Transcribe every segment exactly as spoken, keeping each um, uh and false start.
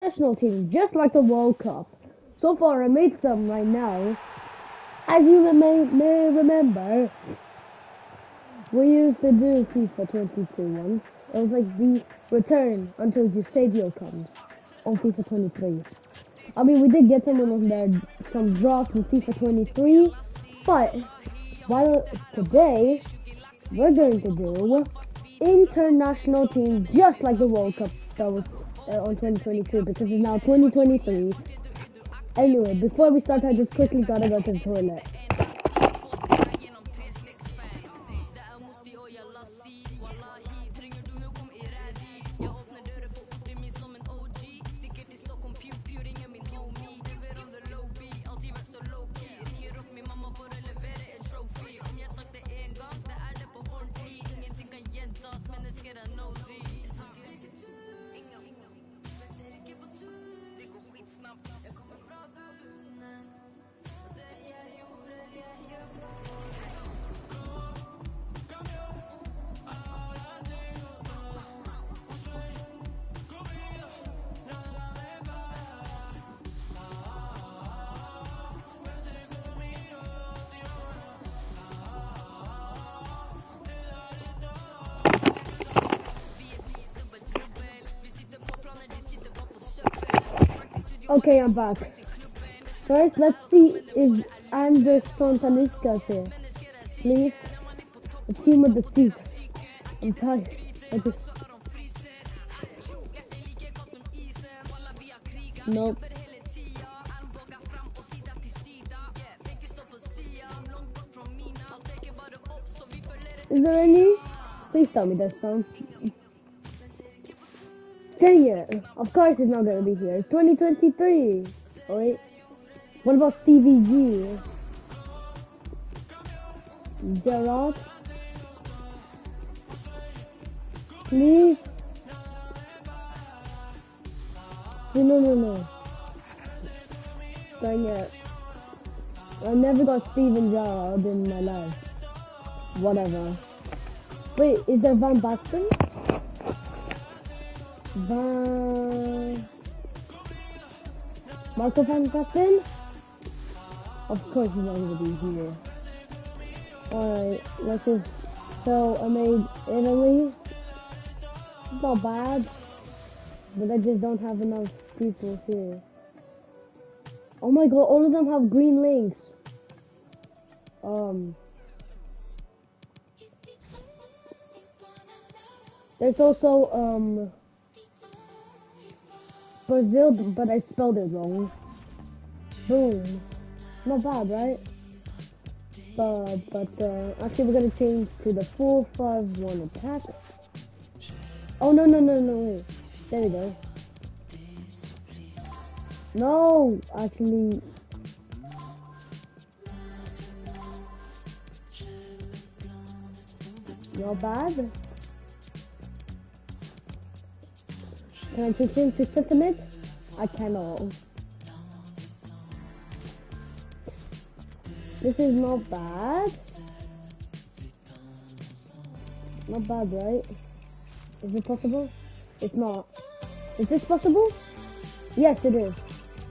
international team, just like the World Cup. So far, I made some right now. As you may, may remember, we used to do FIFA twenty-two once. It was like the return until Eusebio comes on FIFA twenty-three. I mean, we did get some of there, some drops in FIFA twenty-three, but while today we're going to do international team just like the World Cup that was uh, on twenty twenty-two because it's now twenty twenty-three. Anyway, before we start, I just quickly gotta go to the toilet. Okay, I'm back. First, let's see if Anderson Talisca's here. Please. The team with the seats. I'm tired. I just... Nope. Is there any? Please tell me there's some. Dang it. Of course he's not gonna be here. twenty twenty-three. Oh wait. What about Stevie G? Gerard? Please? No, no, no. Dang it. I never got Steven Gerrard in my life. Whatever. Wait, is there Van Basten? Van... Marco Van Basten? Of course he's not going to be here. Alright, let's just... So, I made Italy. It's not bad. But I just don't have enough people here. Oh my god, all of them have green links. Um... There's also, um... Brazil, but I spelled it wrong. Boom. Not bad, right? But, but, uh, actually we're gonna change to the four five one attack. Oh, no, no, no, no, wait. There we go. No, actually... Not bad. Can I change him to sentiment? I cannot. This is not bad. Not bad, right? Is it possible? It's not. Is this possible? Yes, it is.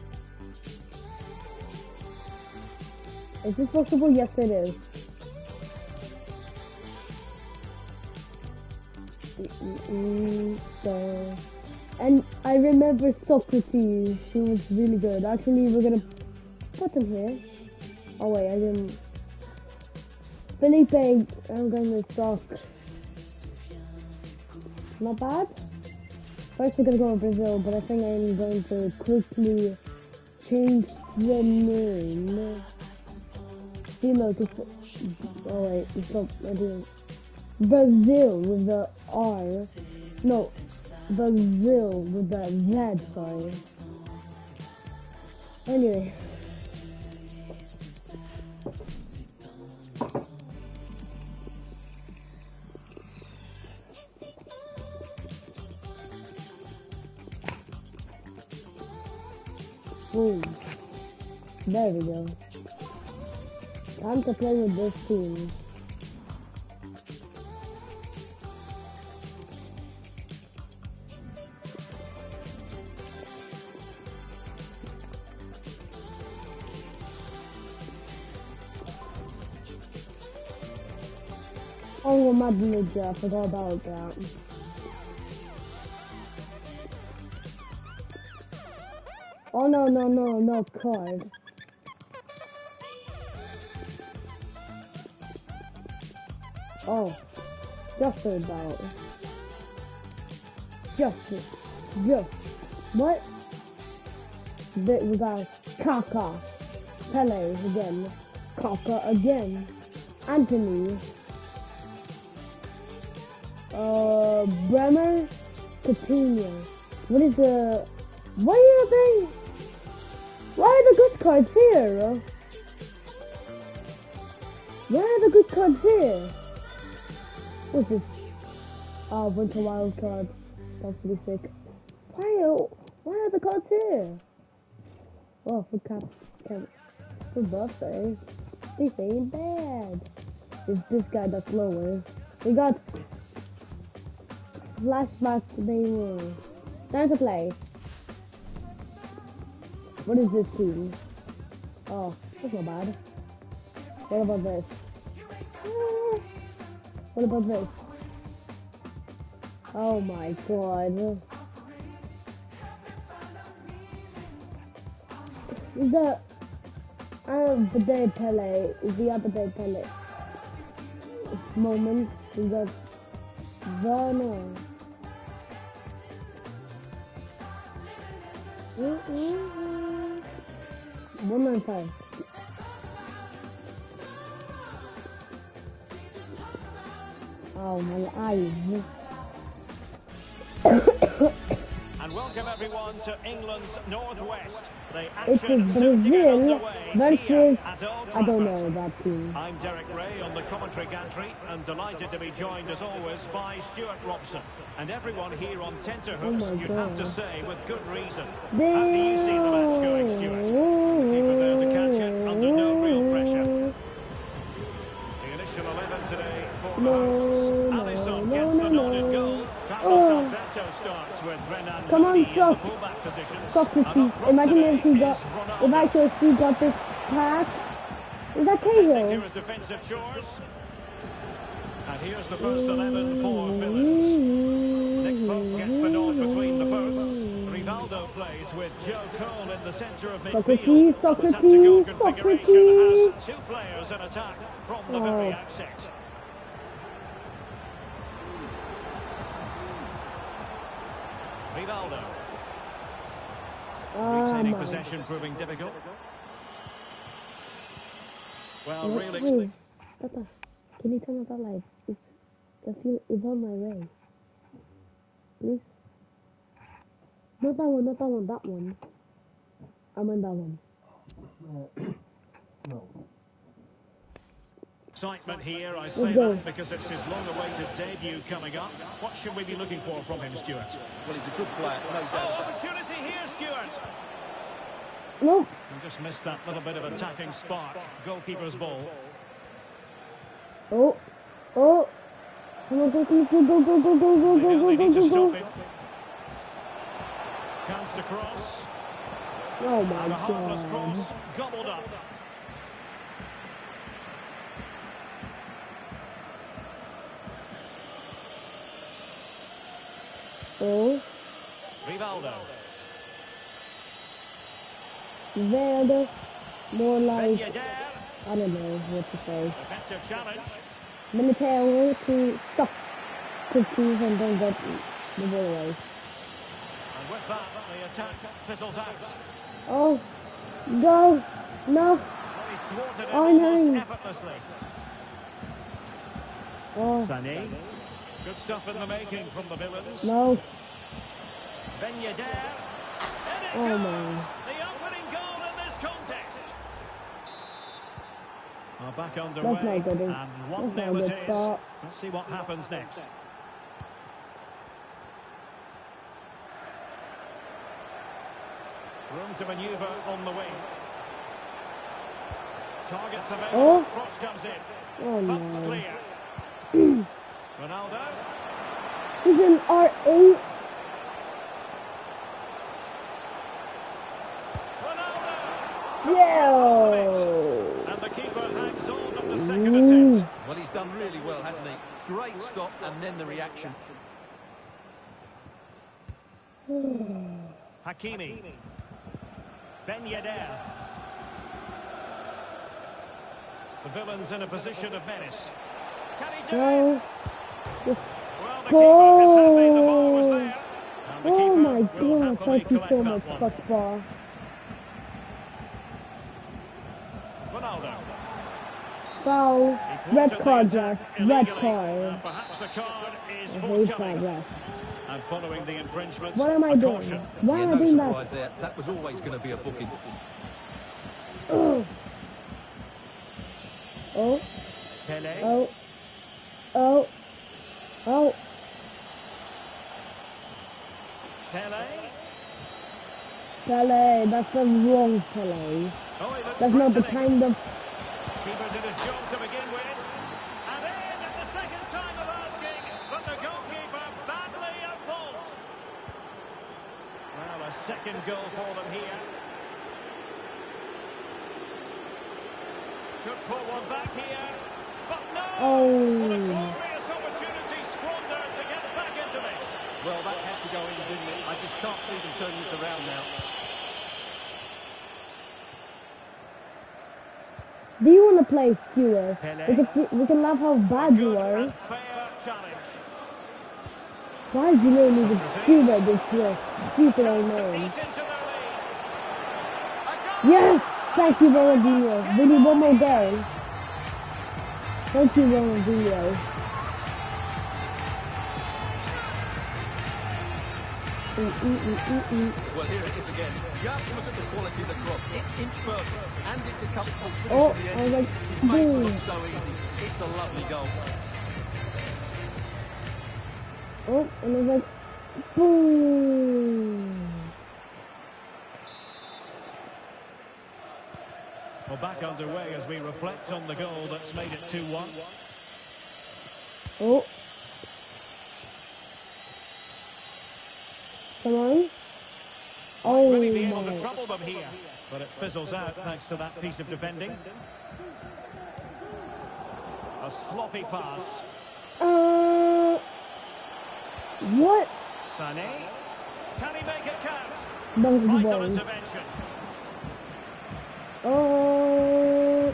Is this possible? Yes, it is. Mm-mm, so... And I remember Socrates, he was really good. Actually, we're gonna put him here. Oh wait, I didn't. Felipe, I'm gonna suck. Not bad. First we're gonna go to Brazil, but I think I'm going to quickly change the name. You know, to, oh wait, stop, I didn't. Brazil with the R. No. Brazil with the Z, sorry. Anyway. Boom. There we go. Time to play with this team. Oh, Madrid, I forgot about that. Oh no, no, no, no card. Oh, just about. Just, just. What? That we got Kaka. Pele again. Kaka again. Anthony. Uh, Bremer. Coutinho. What is the... What are they? Why are the good cards here? Why are the good cards here? What's this? Oh, a bunch of wild cards. That's pretty sick. Why are, why are the cards here? Oh, for cap, cap, for birthday. This ain't bad. It's this guy that's lower. We got flashback to Neymar. Time to play. What is this team? Oh, that's not bad. What about this? Ah, what about this? Oh my god. Is that other day Pele? Is the other day Pele moment? Is that Werner? Mm-mm-mm. One nine five. Oh my eyes. And welcome everyone to England's Northwest. The It is Brazil versus, I don't know that team. I'm Derek Ray on the commentary gantry and delighted to be joined as always by Stuart Robson. And everyone here on tenterhooks, oh you'd God. have to say with good reason. Damn. How do you see the match going, Stuart? The keeper there to catch it under no real pressure. The initial eleven today for No, the hosts. no, Alisson no, gets no, the no. nodded goal. Carlos Oh. Alberto starts with Renan Come on, Lodi in the Soc- fullback positions. Socrates. And up front Imagine if today he got, is if Ronaldo. actually he got this pack. Is that Tending to Cahill? his defensive chores. And here's the first eleven for Villains. Nick Pope gets the nod between the posts. Rivaldo plays with Joe Cole in the centre of midfield. Socrates, The tactical Socrates, configuration Socrates. has two players in attack from the Oh. very outset. Rivaldo. Oh Retaining my. possession proving difficult. Well, What? really... Wait, Tata, can you turn off that light? It's, I feel it's on my way. Please? Not that one, not that one, that one. I meant that one. Excitement here, I Let's say go. that because it's his long-awaited debut coming up. What should we be looking for from him, Stuart? Well, he's a good player, no doubt Oh, about it. opportunity here, Stuart! Nope. And just missed that little bit of attacking spark. Goalkeeper's ball. Oh. Oh. Come on, go, go, go, go, go, go, go, They go, know go, they go, need to go, stop go. him. Chance to cross. Oh my And a harmless god. cross, gobbled up. Oh. Rivaldo. Valdo. More like, Ben Yedder. I don't know what to say. Effective challenge. Military to suck cookies and don't get the ball away. And with that, the attack fizzles out. Oh. Go. No. Well, he's thwarted it Oh, almost no. effortlessly. Oh. Sané. Good stuff in the making from the Villains. No. Ben Yedder. And it Oh goes! my. The opening goal in this contest. Well, back That's underway, not good. and one That's not a nil it good is. start. Let's see what happens next. Room to manoeuvre on the wing. Targets available. Oh. Cross comes in. Oh Bumps no. clear. Ronaldo. He's in R eight. Ronaldo. Yo. And the keeper hangs on at the second attempt. Well, he's done really well, hasn't he? Great stop and then the reaction. Hakimi. Ben Yedder. The villains in a position of menace. Can he do No. it? Well, the keeper is happy the ball was there. And the Oh keeper my will god, happily thank you collect so that much, one. Kaspar. Ronaldo. Foul. He Red thwarted the card, attack Jack. Red illegally. card. And perhaps a card is I hate forthcoming. that, Jack. And following the infringement, What am I a doing? caution. Why Yeah, am I no doing surprise that? there. That was always going to be a booking. Oh. Oh. Pele. Oh. Oh. Oh. Pele. Pele, that's the wrong Pele. Oh, he looks That's not the threatening. kind of... Keeper did his job to begin with. And then, at the second time of asking, but the goalkeeper badly at fault. Well, a second goal for them here. Could pull one back here. But no! Oh. What a glorious opportunity squandered to get back into this. Well, that had to go in, didn't it? I just can't see them turning this around now. Do you want to play Stuart? Pele. We can, we can laugh how bad you Good are. and fair challenge. Why did you name me the Stuart this year? Stupid old Chance to name. eat into their lead. A goal! Yes! Thank you, Ronaldinho. We need one more goal. Thank you, Ronaldinho. Mm, mm, mm, mm, mm. Well, here it is again. Just look at the quality of the cross. It's inch perfect, and it's a comfortable finish Oh, at the I was end. like, It's made to boom. look so easy. It's a lovely goal. Oh, and I was like, boom. Well, back underway as we reflect on the goal that's made it two one. Oh. Come on. Oh, Really be able to my. trouble them here, but it fizzles out thanks to that piece of defending. A sloppy pass. Uh, what? Sané. Can he make it count? Donkey Vital ball. intervention. Oh.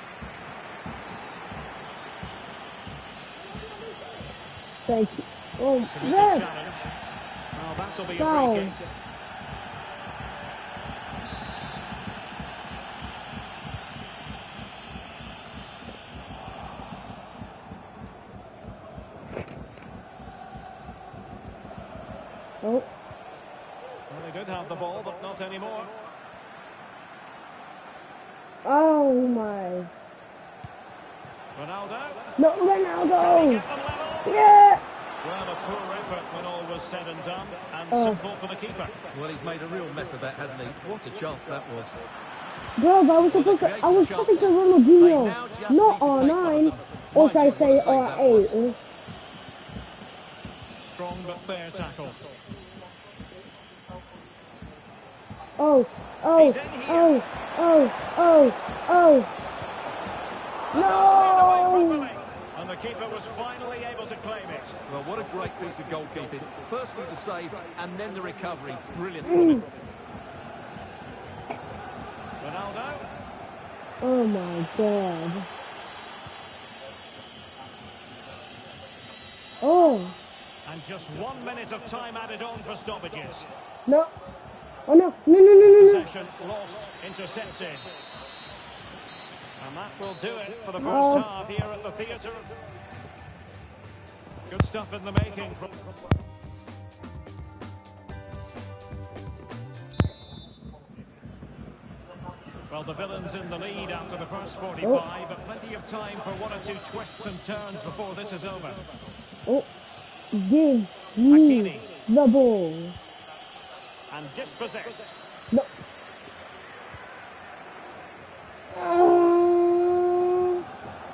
Thank you. Oh, Committed red. challenge. Oh, that'll be a Foul. free kick. Oh. Well, they did have the ball, but not anymore. Oh my. Ronaldo. No, Can he Ronaldo. get them level? Yeah. Well, a poor effort when all was said and done, and Oh. simple for the keeper. Well, he's made a real mess of that, hasn't he? What a chance that was. Bro, I was supposed to, I was talking to Ronaldinho, not R nine, or should I say R eight? Strong but fair tackle. Oh, oh, He's in here. oh, oh, oh, oh. Cleared away No! properly, and the keeper was finally able to claim it. Well, what a great piece of goalkeeping. Firstly the save, and then the recovery. Brilliant from him. Ronaldo. Oh my god. Oh, And just one minute of time added on for stoppages. no. Oh no, no, no, no, no, no. Possession lost, intercepted. And that will do it for the first Oh. half here at the theatre. Good stuff in the making. From Well, the villains in the lead after the first forty-five, but plenty of time for one or two twists and turns before this is over. Oh, give Hakimi. me the ball. And dispossessed. No. Uh,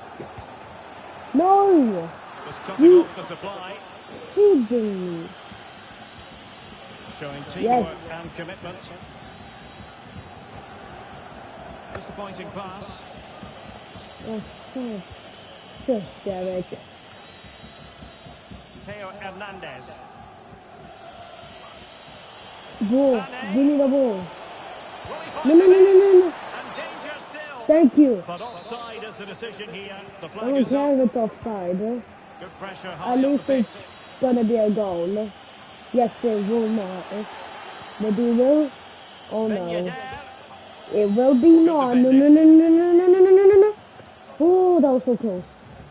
no. Just cutting off the supply. Kidding me. Showing teamwork Yes. and commitment. Disappointing pass. Oh, shit. Just Derek. Mateo Hernandez. Ball. Give me the ball. Will he No, find no, no, no, no, no. And danger still. Thank you. But offside is the decision here. The I flag don't is care up. if it's offside. Good pressure high At up the least pitch. it's gonna be a goal. Yes, it will not. Maybe it will. Oh Ben no. Yedder. It will be not. No, no, no, no, no, no, no, no, no, no, no. Oh, that was so close.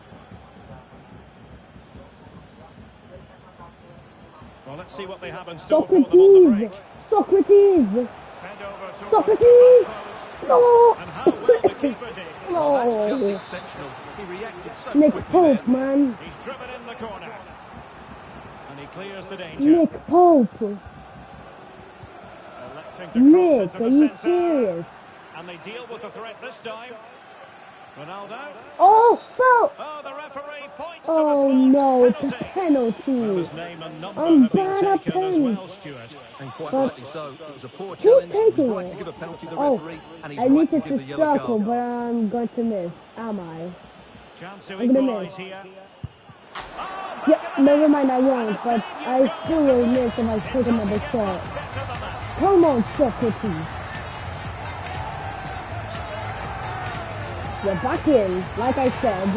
Well, let's see what they have in store for them on the break. Socrates! Socrates! Fed over towards Socrates! the back post. No! And how well the keeper did. Well, that's just No! exceptional. He reacted so Nick quickly Pope, there. man. He's driven in the corner. And he clears the danger. Nick Pope. Electing to cross Nick, into are the you centre. serious? And they deal with the threat this time. Ronaldo. Oh, no! Oh, the referee points Oh to the spot. no, it's a Penalty. Well, penalty. his name and number I'm have been bad at taken as pens. well, Stuart. And quite But rightly so. It was a poor who's challenge. He was taking right it? to give a penalty to the Oh, referee, and he's I right need to it give to the yellow circle, card. but I'm going to miss. Am I? Chance to I'm gonna equalise miss. here. Yeah, never mind, I won't, but I still will miss if I take another shot. Better than that. Come on, Socrates. We're back in, like I said.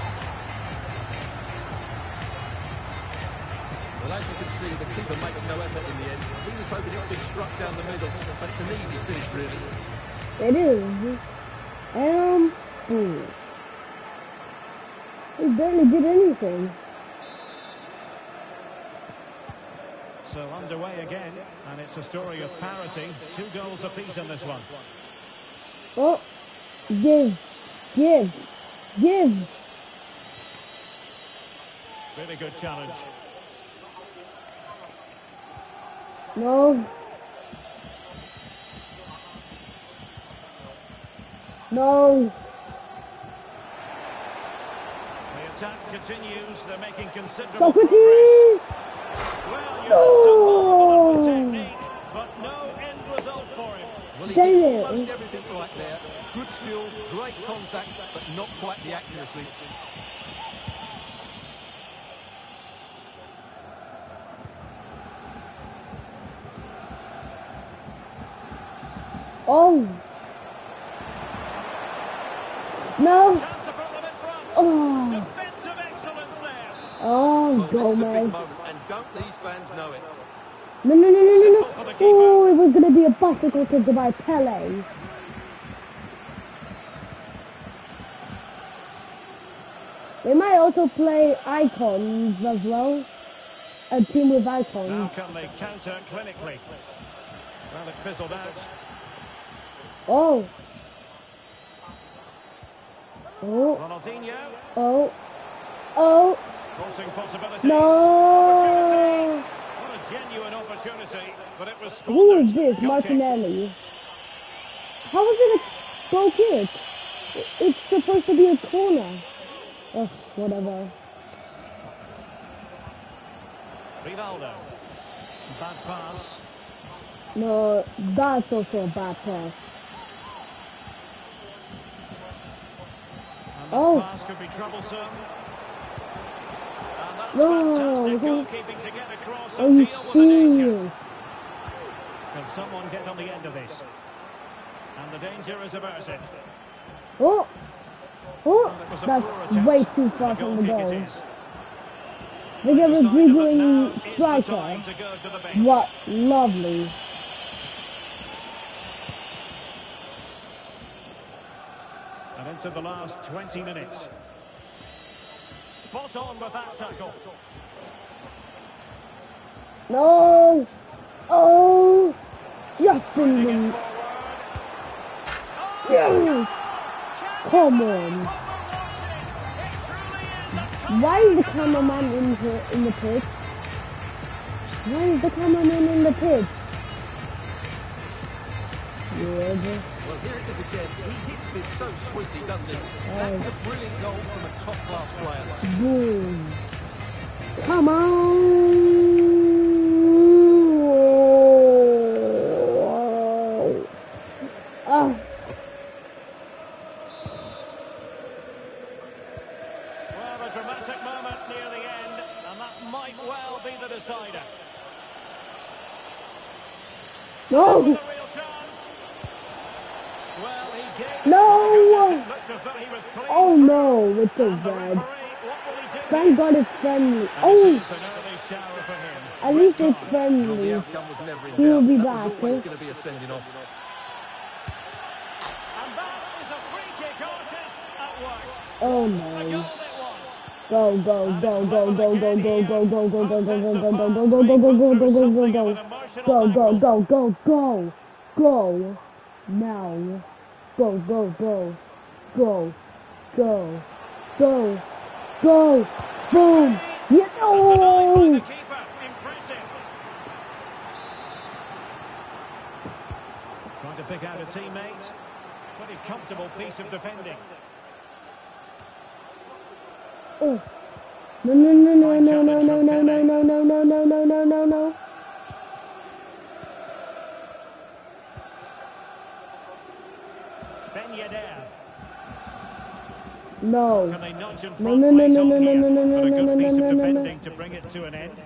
Well, as you can see, the keeper makes no effort in the end. He was hoping it would be struck down the middle, but it's an easy finish, really. It is. Um, hmm. He barely did anything. So underway again, and it's a story of parity. Two goals apiece in this one. Oh, give, give, give. Really good challenge. No. No. The attack continues. They're making considerable Socrates! progress. Well, you No! have to marvel at the technique, but no end result for him. Well, he Dang did it. almost everything right there. Good skill, great contact, but not quite the accuracy. Oh. No. Chance to put them in front. Oh. Defensive excellence there. Oh, Well, this is a big Gomez. moment, and don't these fans know it? No, no, no, no, no, Simple for the no. keeper. Oh, it was going to be a bicycle kick by Pele. They might also play icons as well. A team with Now icons. can they counter clinically? Well, it fizzled out. Oh. Oh. Ronaldinho. Oh. Oh. Crossing possibilities. No. Opportunity. What a genuine opportunity, but it was squandered. Who is this? Goal kick. Martinelli. How is it a goal kick? I- It's supposed to be a corner. Ugh, whatever. Rivaldo. Bad pass. No, that's also a bad pass. And that Oh. pass could be troublesome. And that's No. fantastic goalkeeping to get across Are and you deal with the danger. serious? Can someone get on the end of this? And the danger is averted. Oh. Oh, It was a poor that's attempt, way too and far a from the goal kick goal. it is. They give a Decided that dribbling now is the striker. time to go to the bench. What lovely. And into the last twenty minutes. Spot on with that tackle. No. Oh. Just in Bringing it the... forward. Yes. Come on. Why is the cameraman in here in the pitch? Why is the cameraman in the pitch? Weird. Well, here it is again. He hits this so sweetly, doesn't he? That's a brilliant goal from a top-class player. Boom. Come on. Ah. Well, a dramatic moment near the end, and that might No! With a real chance. Well, he gave No! it looked as though he was clean Oh through. no, it's so And the bad. referee, what will he do? Thank God it's friendly. And Oh! it is an early shower for him. At Red least it's card. Well, the friendly. outcome was never in He will doubt. be That back, was always eh? going to be a sending off. And that is a free kick artist at work. Oh A no. goal it was. Go, go, And go, it's go, level go, go, again go, here. go, go, go, go, Both go, sets go, of go, go, fans go, go, being go, put go, through go, go, go, something of go. an emotional Go, go, battle. go, go, go. Go. Now. Go, go, go. Go. Go. Go. Go. Boom. Yeah. But denied by the Oh. keeper. Impressive. Trying to pick out a teammate. Pretty comfortable piece of defending. Oh. No, no, no, no, no, no, no, no, no, no, no, no, no, no, no, no, no. Ben Yedder. No. Can they nudge and No, front no, no, place no, on no, no, here? no, no, But a no, good no, piece no, of no, no, no. defending to bring it to an end.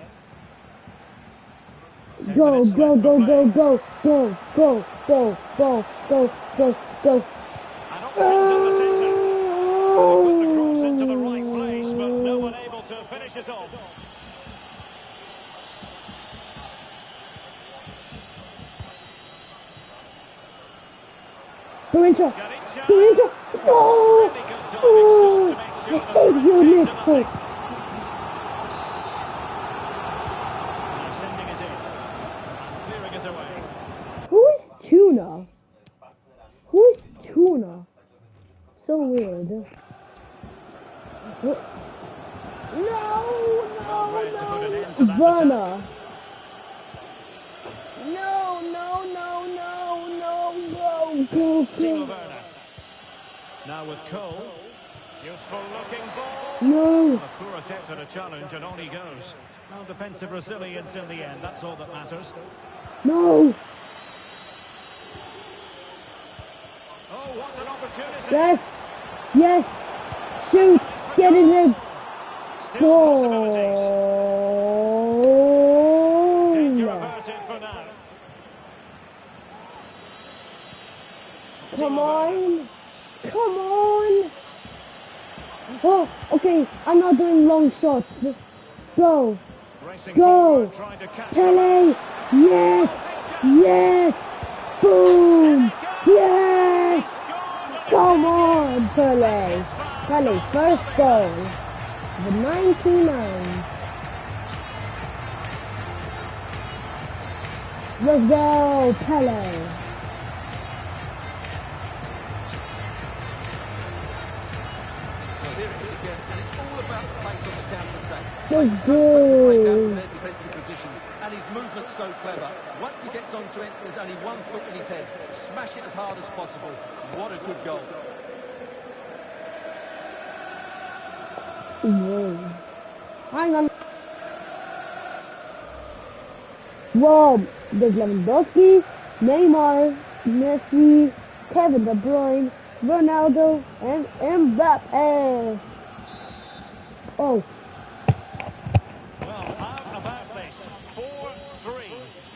Ten Go, minutes go, left go, for go, play. go, go, go, go, go, go, go, go. And options in the centre. Put the cross into the right place, but no one able to finish it off. Garrincha, Garrincha. Garrincha. No! Really good diving Oh! stop to make I sure the hate threat you, came Nick. to Oh. nothing. Now sending it in. And clearing it away. Who is Tuna? Who is Tuna? So weird. Oh. No, Red to put an no, end to no. that Vanna. No, no, no, no, no, go, go, Timo go. Werner. Now with Cole. Useful looking ball. No. A poor attempt at a challenge and on he goes. No defensive resilience in the end, that's all that matters. No. Oh, what an opportunity. Yes. Yes. Shoot. Get it in. Still possibilities. Danger Goal. averted for now. Come Timo Werner. on. Come on. Oh, okay. I'm not doing long shots. Go. Racing Go. forward, trying to catch the Pele. Yes. Yes. Boom. Yes. Come on, Pele. Pele, first goal. The ninety-nine. Let's go, Pele. Well, here it is again, and it's all about the pace on the counter-attack. Let's So quick to break out from go. their defensive positions, and his movement's so clever. Once he gets onto it, there's only one thought in his head: smash it as hard as possible. What a good goal! Whoa. Hang on. Whoa. There's Lewandowski, Neymar, Messi, Kevin De Bruyne, Ronaldo, and Mbappe. Oh. Well, how about this? four three.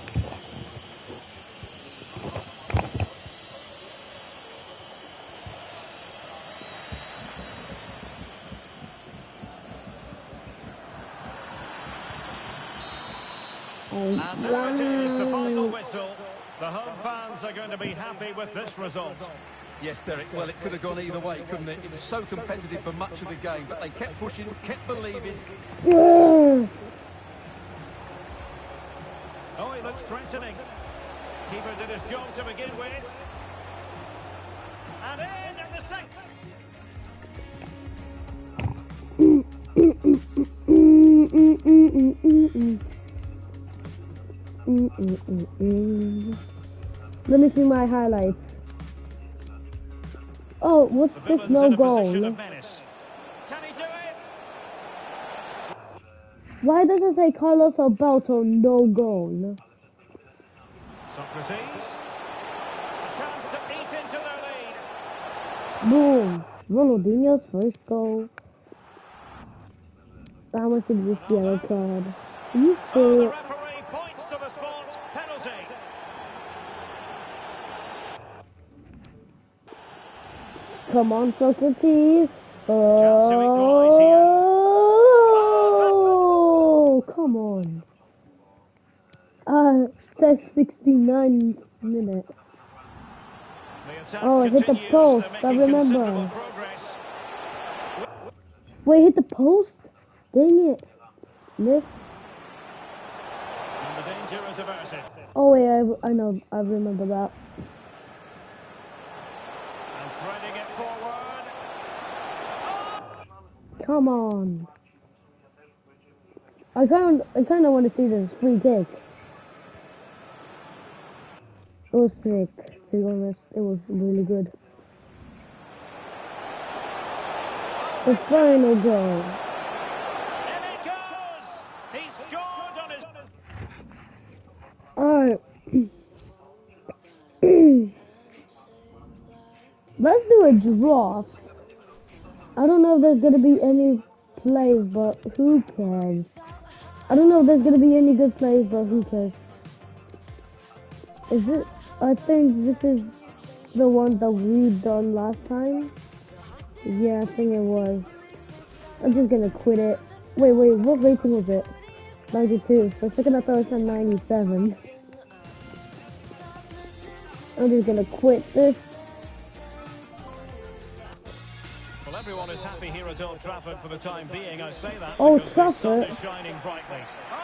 And And there it is, the final whistle. The home fans are going to be happy with this result. Yes, Derek, well, it could have gone either way, couldn't it? It was so competitive for much of the game, but they kept pushing, kept believing. Yes. Oh, he looks threatening. Keeper did his job to begin with. And in at the second. Mm, mm, mm, mm, mm, mm. Mm, mm, mm, mm. Let me see my highlights. Oh, what's The this villains no in a position goal? of menace. Can he do it? Why does it say Carlos Alberto no goal? Socrates. A chance to eat into their lead. Boom. Ronaldinho's first goal. How much did this yellow card? Are you Oh, the serious? referee points to the spot. Penalty. come on, Socrates. Chance to equalise here. Oh, come on. Uh, it says sixty-nine minute. The attack Oh, it hit the continues. post, They're I making remember. considerable progress. Wait, hit the post? Dang it. Miss. And the danger is averted. Oh, wait, I, I know, I remember that. And threading it forward. Come on. I kind of, I kind of want to see this free kick. It was sick, to be honest. It was really good. The final goal. In it goes! He scored on his... Alright. Let's do a draft. I don't know if there's gonna be any plays, but who cares? I don't know if there's gonna be any good plays, but who cares? Is it? I think this is the one that we done last time. Yeah, I think it was. I'm just gonna quit it. Wait, wait, what rating was it? ninety-two. For a second I thought it said ninety-seven. I'm just gonna quit this. Well, everyone is happy here at Old Trafford for the time being. I say that Old because the sun Trafford? is shining brightly.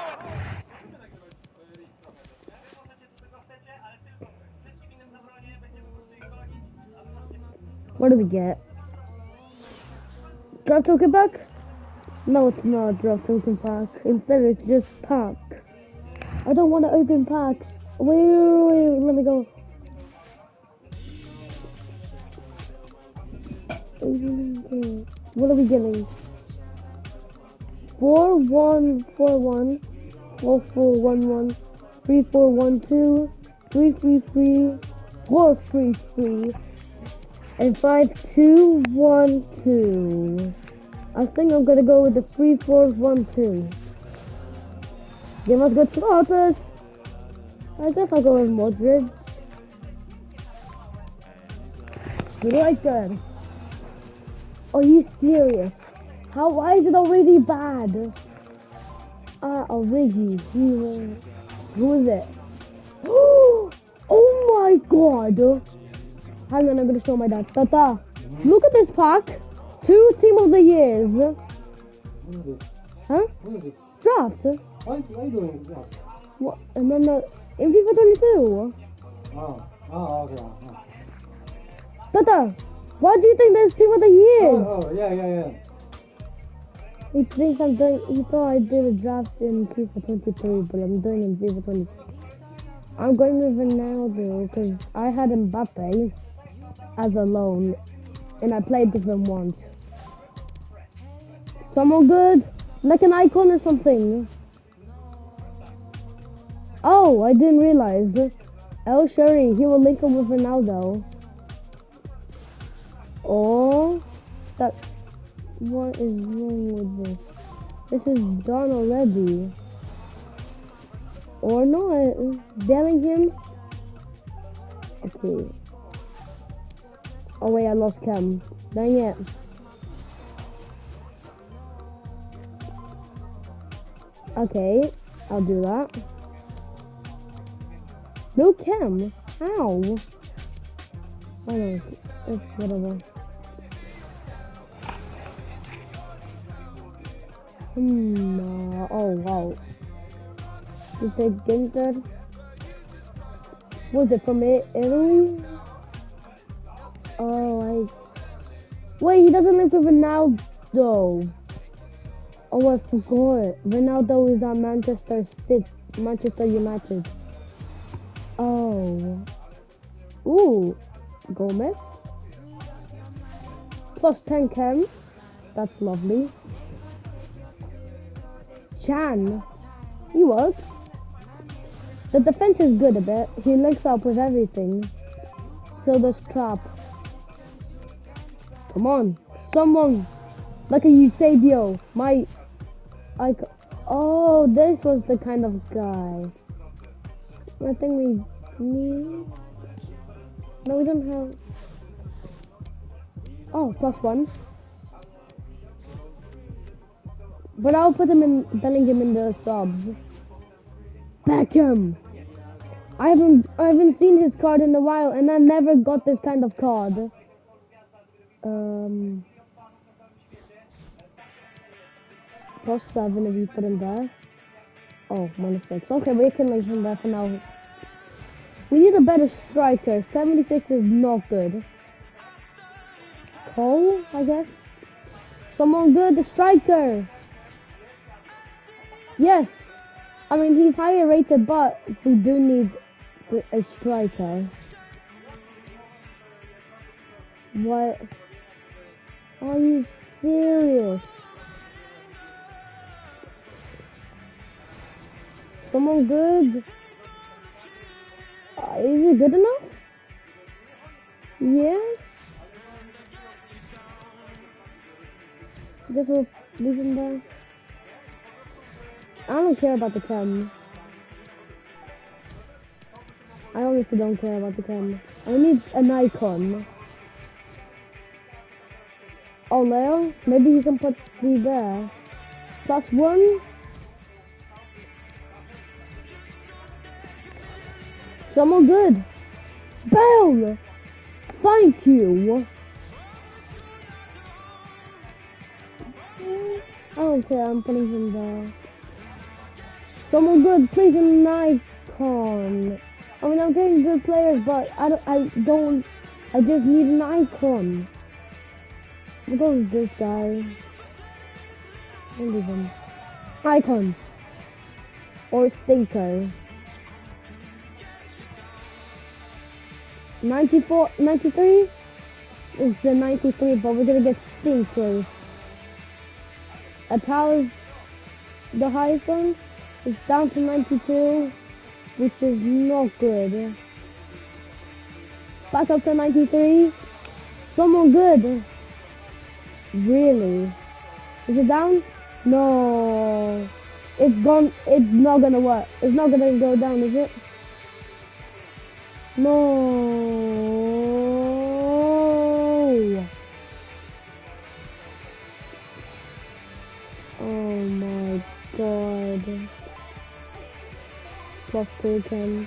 What do we get? Draft token pack? No, it's not a draft token pack. Instead, it's just packs. I don't want to open packs. Wait, wait, wait, let me go. What are we getting? Four one four one, four four one one, three four one two, three three three, four three three, and five two one two. I think I'm gonna go with the three four one two. Give us good starters. I guess I'll go with Modric. Right there. Are you serious? How? Why is it already bad? Ah, uh, already. Who, who is it? Oh my god! Hang on, I'm gonna show my dad. Tata, look at this pack. Two team of the years. What is it? Huh? What is it? Draft. Why are you doing that? What? And then the in FIFA twenty-two. Oh, oh, okay. Oh. Tata, why do you think there's team of the year? Oh, oh, yeah, yeah, yeah. He thinks I'm doing. He thought I did a draft in FIFA twenty-three, but I'm doing in FIFA twenty. I'm going with Ronaldo because I had Mbappe as a loan, and I played with him once. Someone good, like an icon or something. Oh, I didn't realize. El Shuri, he will link up with Ronaldo. Oh, that. What is wrong with this? This is done already. Or not. Bellingham. Okay. Oh wait, I lost Cam. Dang it. Okay, I'll do that. No Cam. How? I don't know. It's whatever. Hmm. Uh, oh wow. Is it Ginter? Was it from Italy? Oh, I. Wait, he doesn't live with Ronaldo. Oh, I forgot. Ronaldo is at Manchester City, Manchester United. Oh. Ooh, Gomez. Plus ten chem. That's lovely. Chan. He works. The defense is good a bit. He links up with everything. So does Trap. Come on. Someone. Like a Eusebio. My... I... Oh, this was the kind of guy. I think we need... No, we don't have... Oh, plus one. But I'll put him in Bellingham in the subs. Beckham. I haven't I haven't seen his card in a while, and I never got this kind of card. Um, plus seven if you put him there. Oh, minus six. Okay, we can leave him there for now. We need a better striker. seventy-six is not good. Cole, I guess. Someone good, the striker. Yes. I mean, he's higher rated, but we do need a striker. What? Are you serious? Someone good? Uh, is it good enough? Yeah? Guess we'll leave him there. I don't care about the chem. I honestly don't care about the chem. I need an icon. Oh, Leo? Maybe you can put me there. Plus one? Someone good. Bell! Thank you. I don't care, I'm putting him there. Someone good, please, an icon. I mean, I'm getting good players, but I don't, I don't, I just need an icon. We'll go with this guy. I'll leave him. Icon. Or stinker. ninety-four, ninety-three? It's the ninety-three, but we're gonna get stinkers. A power the highest one. It's down to ninety-two, which is not good. Back up to ninety-three. Someone good. Really? Is it down? No. It's gone. It's not gonna work. It's not gonna go down, is it? No. Oh my god. Plus two ten.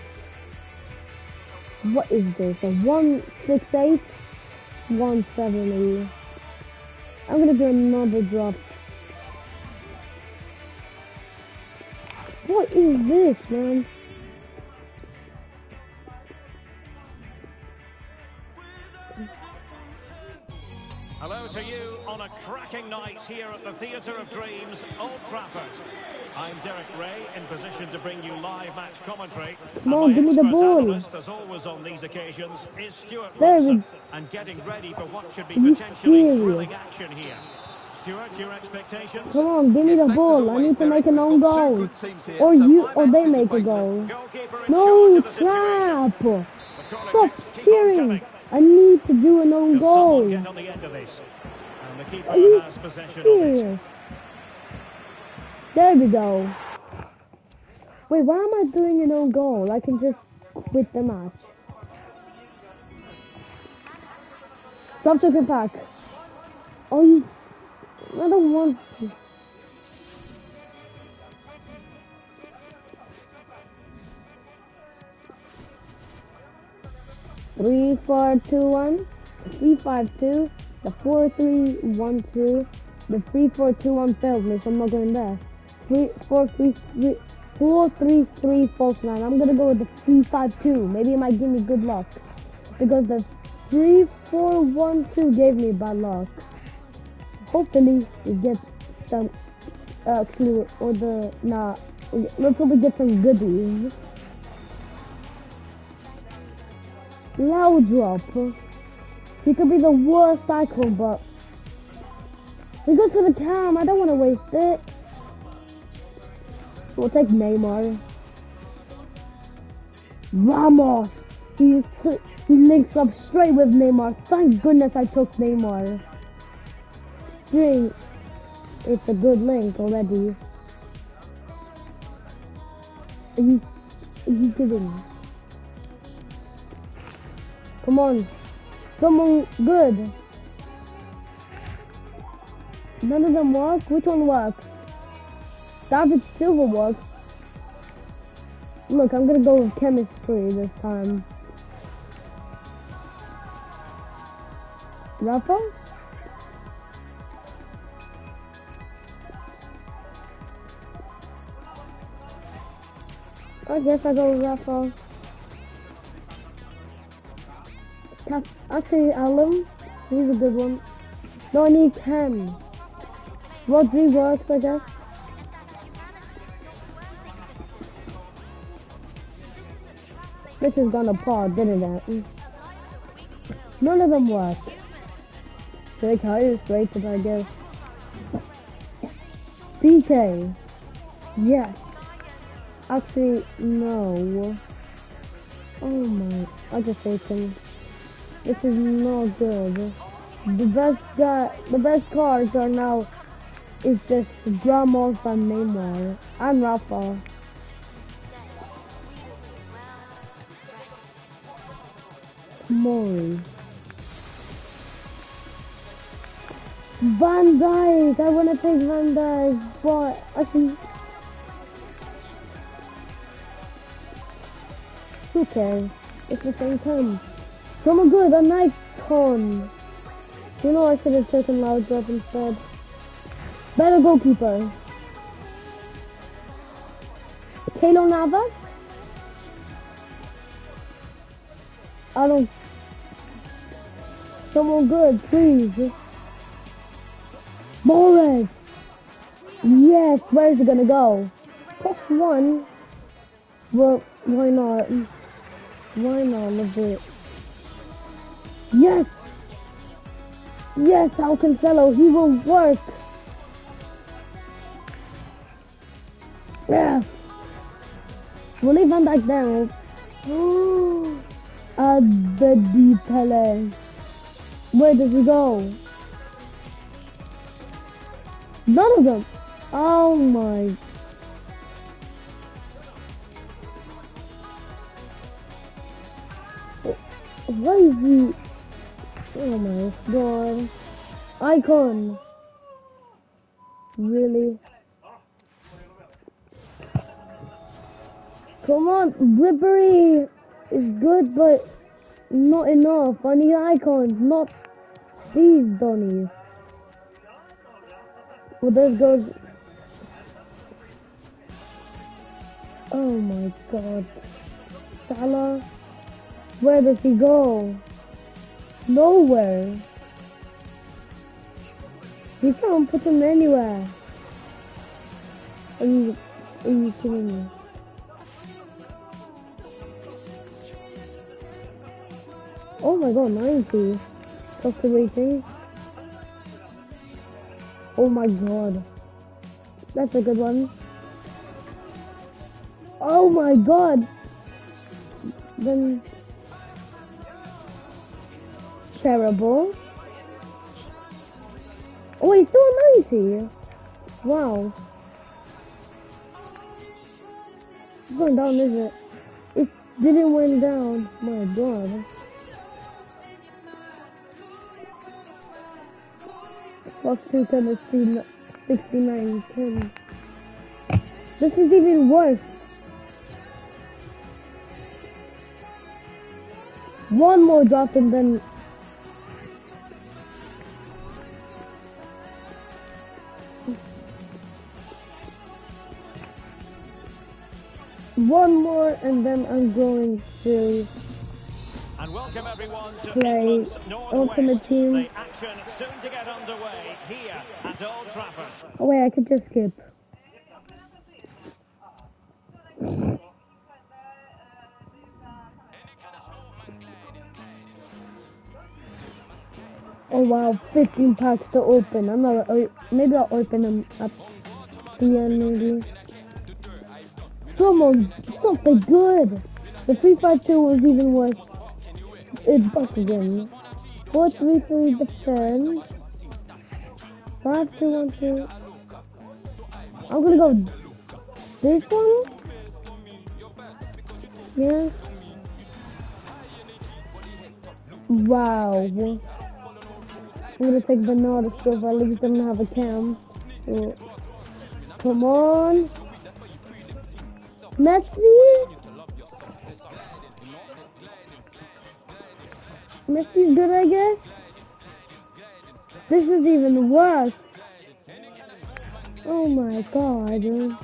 What is this? A one six eight? one seventy. I'm gonna do another drop. What is this, man? Hello to you on a cracking night here at the Theatre of Dreams, Old Trafford. I'm Derek Ray, in position to bring you live match commentary. Come on, give me the ball. Analyst, as always on these occasions, is Stuart There Watson, we... and getting ready for what should be Are you potentially serious? thrilling action here. Stuart, your expectations? Come on, give me Yes, the thanks as ball. I always, need to Derek. make an own We've got two goal. good teams here, Or so you, I'm or they make a anticipating goal. Goalkeeper in No, charge of the situation. trap! The Stop cornerbacks keep on cheering. coming. I need to do an own Can someone goal. get on the end of this? And the keeper Are you has possession of it. serious? There we go. Wait, why am I doing an own goal? I can just quit the match. Substitute pack. Oh, you... I don't want to. Three, four, two, one. Three, five, two. The four, three, one, two. The three, four, two, one failed me, so I'm not going there. Three, four, three, three, four, three, three, false nine. I'm gonna go with the three, five, two. Maybe it might give me good luck, because the three, four, one, two gave me bad luck. Hopefully we get some, uh, actually, or the, nah, let's hope we get some goodies. Loud drop. He could be the worst icon, but we go to the cam. I don't want to waste it. We'll take Neymar. Ramos. He, he links up straight with Neymar. Thank goodness I took Neymar. String. It's a good link already. Are you, are you kidding me? Come on. Someone good. None of them work? Which one works? David Silver works. Look, I'm gonna go with chemistry this time. Rafa? I guess I go with Rafa. Cas Actually, Alan, he's a good one. No, I need ten. Rodri works, I guess. This is gonna pod, didn't it? None of them work. They highest rated, I guess. P K. Yes. Actually, no. Oh my, I just hate him. This is not good. The best guy, the best cards are now is just Ramos and Neymar and Rafa. Mori. Van Dijk. I want to take Van Dijk, but I can. Who cares? It's the same time. Someone good, a Nikon. You know I should have taken Loud Drop instead. Better goalkeeper. Keylor Navas? I don't... Someone good, please. Morris! Yes, where is it gonna go? Plus one? Well, why not? Why not? Love it. Yes! Yes, Al Cancelo, he will work! Yeah! We'll leave Van Dijk there. Oh, uh, the Di Pele. Where does he go? None of them! Oh my... Why is he... Oh my god. Icon. Really? Come on, Ribery is good, but not enough. I need icons, not these Donnies. Well, there goes... Oh my god. Salah. Where does he go? Nowhere. You can't put him anywhere. Are you, are you kidding me? Oh my god, ninety. That's the rating. Oh my god. That's a good one. Oh my god. Then... Terrible. Oh, he's still ninety. Wow. It's going down, is it? It didn't went down. My god. Plus two chemistry, sixty-nine, ten. This is even worse. One more drop and then... One more and then I'm going to and welcome everyone to play England's Ultimate Northwest. Team. The action soon to get underway here at Old Trafford. Oh wait, I could just skip. Oh wow, fifteen packs to open. I'm not, uh, maybe I'll open them at the end maybe. Someone, something good. The three five two was even worse. It's back again. four three three defend. five two one two. I'm gonna go this one. Yeah. Wow. I'm gonna take Bernardo Silva. At least doesn't have a cam. So, come on, Messi. Messi's good, I guess. This is even worse. Oh my god.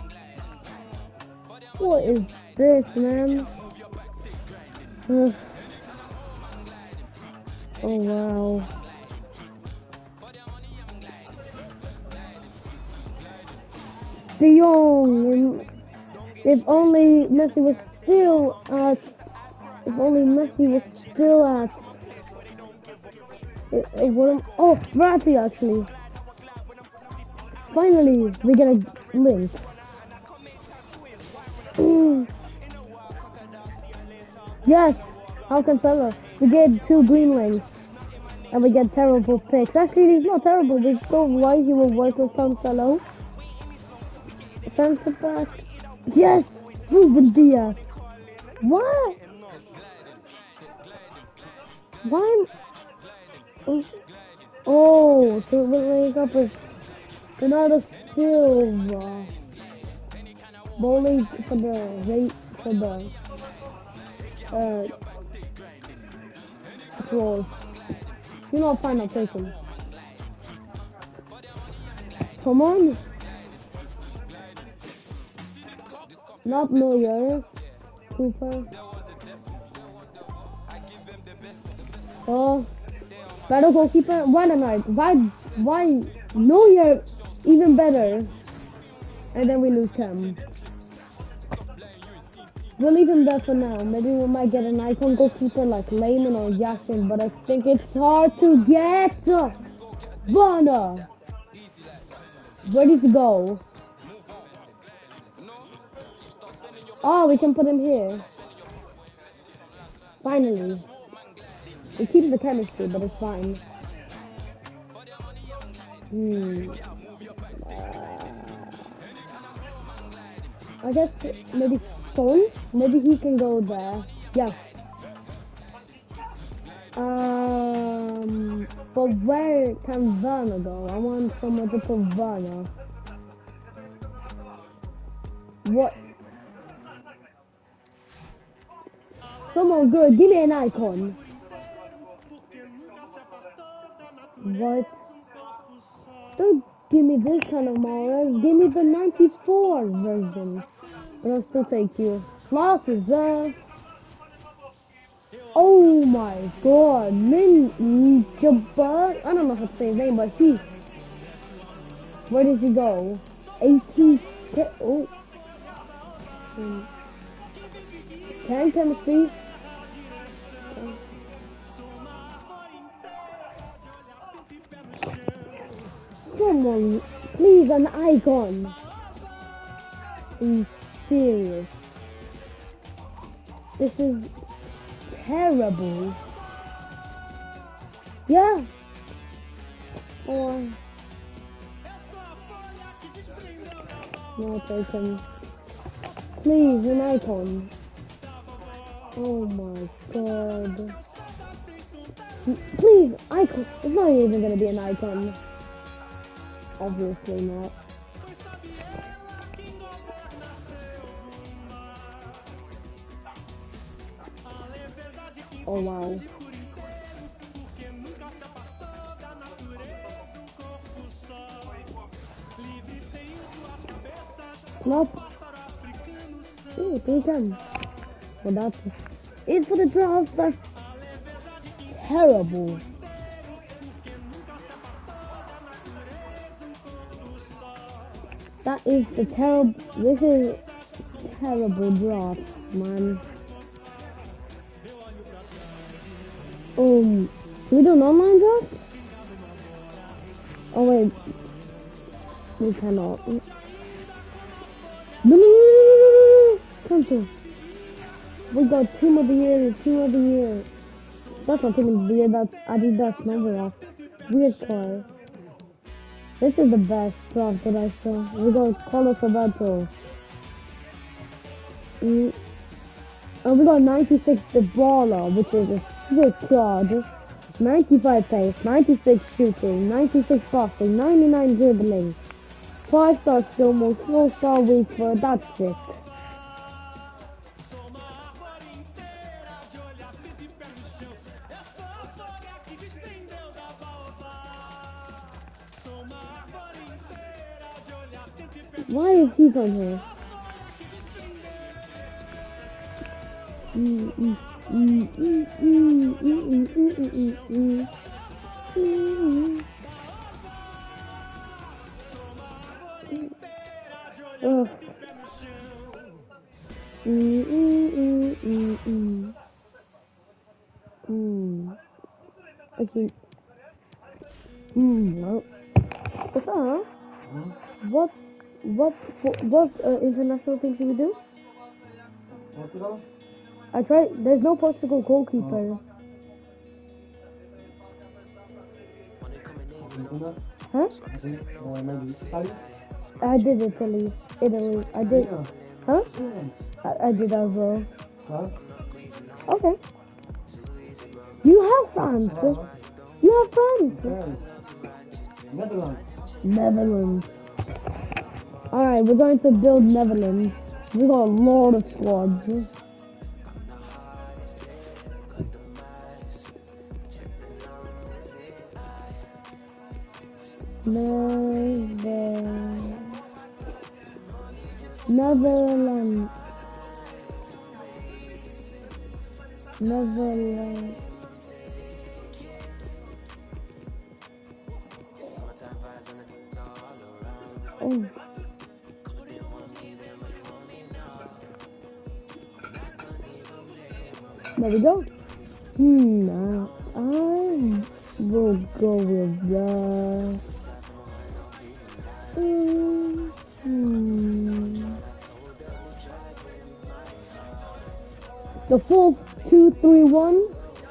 What is this, man? Ugh. Oh wow. De Jong. If only Messi was still at. If only Messi was still at. It, it wouldn't. Oh, Verratti actually. Finally, we get a link. Mm. Yes, how can Cancelo. We get two green links. And we get terrible picks. Actually, it's not terrible. We go right. He will work with Cancelo. Centre back. Yes! Ruben Diaz. What? Why? Oh, so we're link up with Bernardo Silva. Bowling for the rate for the uh floor. You know, fine, I'll take him. Come on. Not Neuer. Cooper. Oh. Better goalkeeper. Why not? Why? Why? Neuer even better. And then we lose him. We'll leave him there for now. Maybe we might get an icon goalkeeper like Lehman or Yashin, but I think it's hard to get. Werner. Ready to go. Oh, we can put him here. Finally. We keep the chemistry, but it's fine. Hmm. Uh, I guess maybe Son? Maybe he can go there. Yes. Um, but where can Werner go? I want someone to put Werner. What? Someone good. Give me an icon. What? Don't give me this kind of Mahrez. Give me the ninety-four version. But I'll still take you. Last reserve. Oh my god. Min Jabbar. I don't know how to say his name, but he. Where did he go? eighteen. Oh. Can chemistry. Someone, please, an icon. Are you serious? This is terrible. Yeah. Or no, take him. Please, an icon. Oh my god. Please, icon. It's not even gonna be an icon. Obviously not. Oh wow. Nope. Ooh, three times. Well, that's it for the draft. That's terrible. That is the terrible. This is terrible draft, man. Um, can we do an online draft? Oh wait, we cannot. No, no, no, no, no, no. Cancel. We got team of the year, team of the year. That's not team of the year. That's Adidas number off. Weird car. This is the best draft that I saw. We got Carlos Alberto. Mm. And we got ninety-six Dybala, which is a sick card. ninety-five pace, ninety-six shooting, ninety-six passing, ninety-nine dribbling, five star skill mode, four star weak for that's it. Why is he on here? Mm, mm, mm, mm, mm, mm, mm, mm, mm, mm, mm. Ugh. Mm, mm, mm, mm, mm. Mm. I think. Mm, no. What's that? What? What? What uh, international thing should we do? Portugal? I tried. There's no Portugal goalkeeper. Argentina? Huh? I think uh, maybe Italy? I did Italy. Italy. I did. Yeah. Huh? Yeah. I, I did as well. Huh? Okay. You have France. Uh, You have France. France. Netherlands. Netherlands. Alright, we're going to build Netherlands. We got a lot of squads. Netherlands. Netherlands. Netherlands. Oh. There we go. Hmm, uh, I will go with the... Mm, hmm. The full two three one.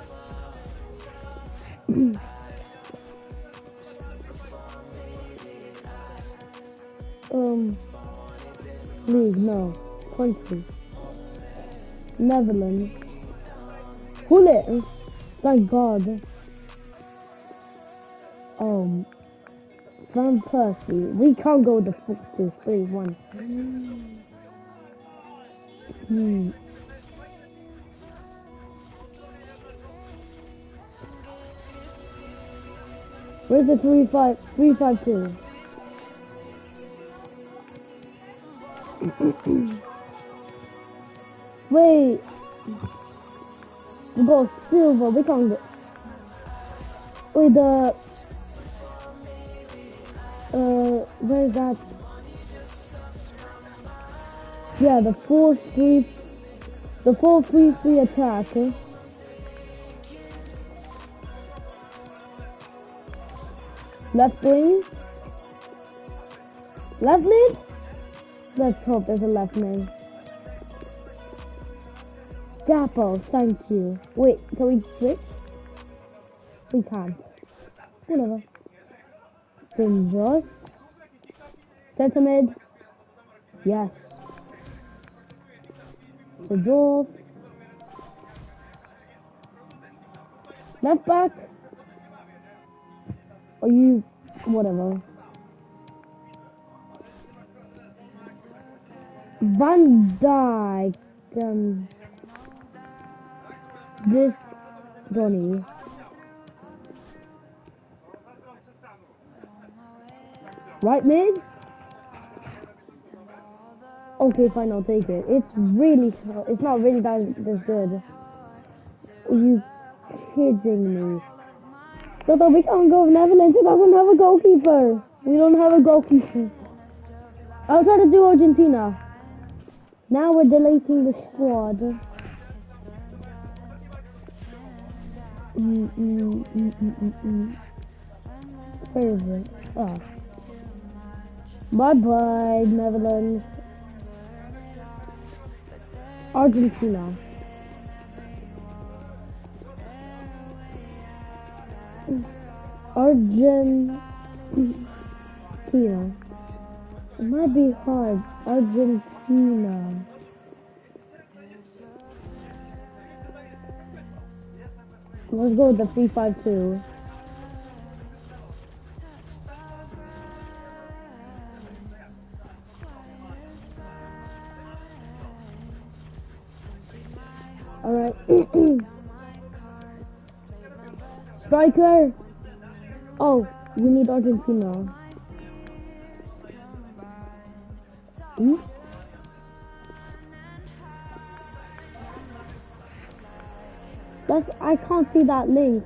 um, league, no, country, Netherlands. Pull it, thank God. Um, Van Persie. We can't go the four two three one. Hmm. Where's the three five three five two? Wait. We got silver. We can't go. Wait, the. Uh, where's that? Yeah, the four three. The four three three attack. Eh? Left wing. Left mid? Let's hope there's a left mid. Gapo, thank you. Wait, can we switch? We can't. Whatever. Sinjos. Center mid. Yes. Sedorf. Left back. Are you... whatever. Van Dijk. Um... This Johnny. Right mid? Okay, fine, I'll take it. It's really, it's not really that this good. Are you kidding me? So that we can't go with Netherlands, it doesn't have a goalkeeper. We don't have a goalkeeper. I'll try to do Argentina. Now we're deleting the squad. Mm, mm, mm, mm, mm, mm. Where is it? Oh. Bye bye, Netherlands. Argentina. Argentina. It might be hard. Argentina. Let's go with the three five two. Alright. Striker! Oh, we need Argentina. Hmm? That's, I can't see that link.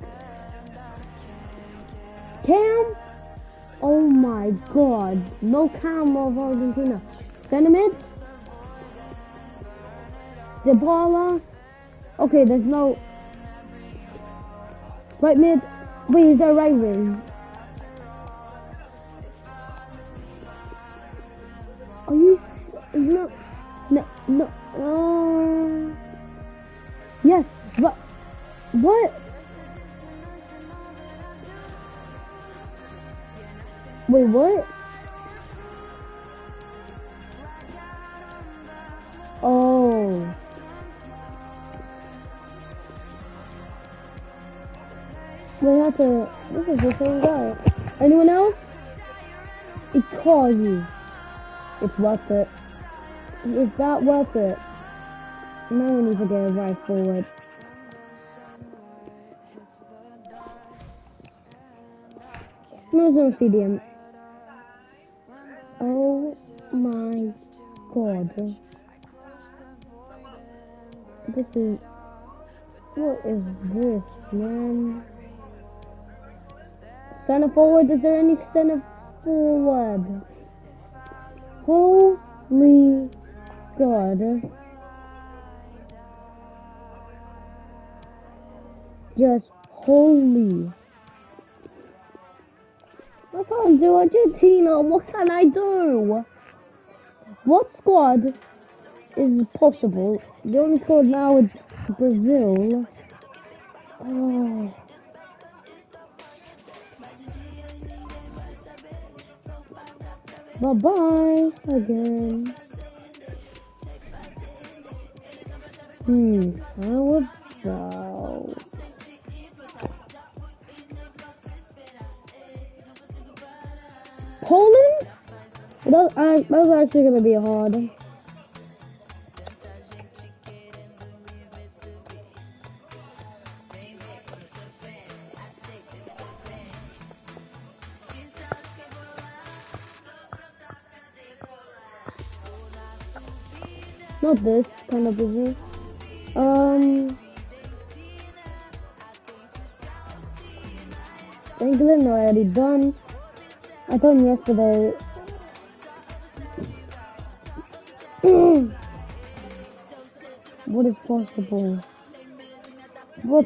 Cam? Oh my god. No cam of Argentina. Center mid? Dybala? Okay, there's no... Right mid? Wait, is there right wing? Are you... No... No... No... Uh, yes, but... What? Wait, what? Oh. We have to... This is the same guy. Anyone else? Icardi. It's worth it. Is that worth it? Now we need to get it right forward. There's no C D M. Oh my god. This is... What is this, man? Center forward, is there any center forward? Holy god. Just holy. I can't do Argentina, what can I do? What squad is possible? The only squad now is Brazil. Oh. Bye bye again. Hmm, how about... Poland? That, uh, that's actually gonna be hard. Not this kind of business. Um, England already done. I done yesterday. What is possible? What?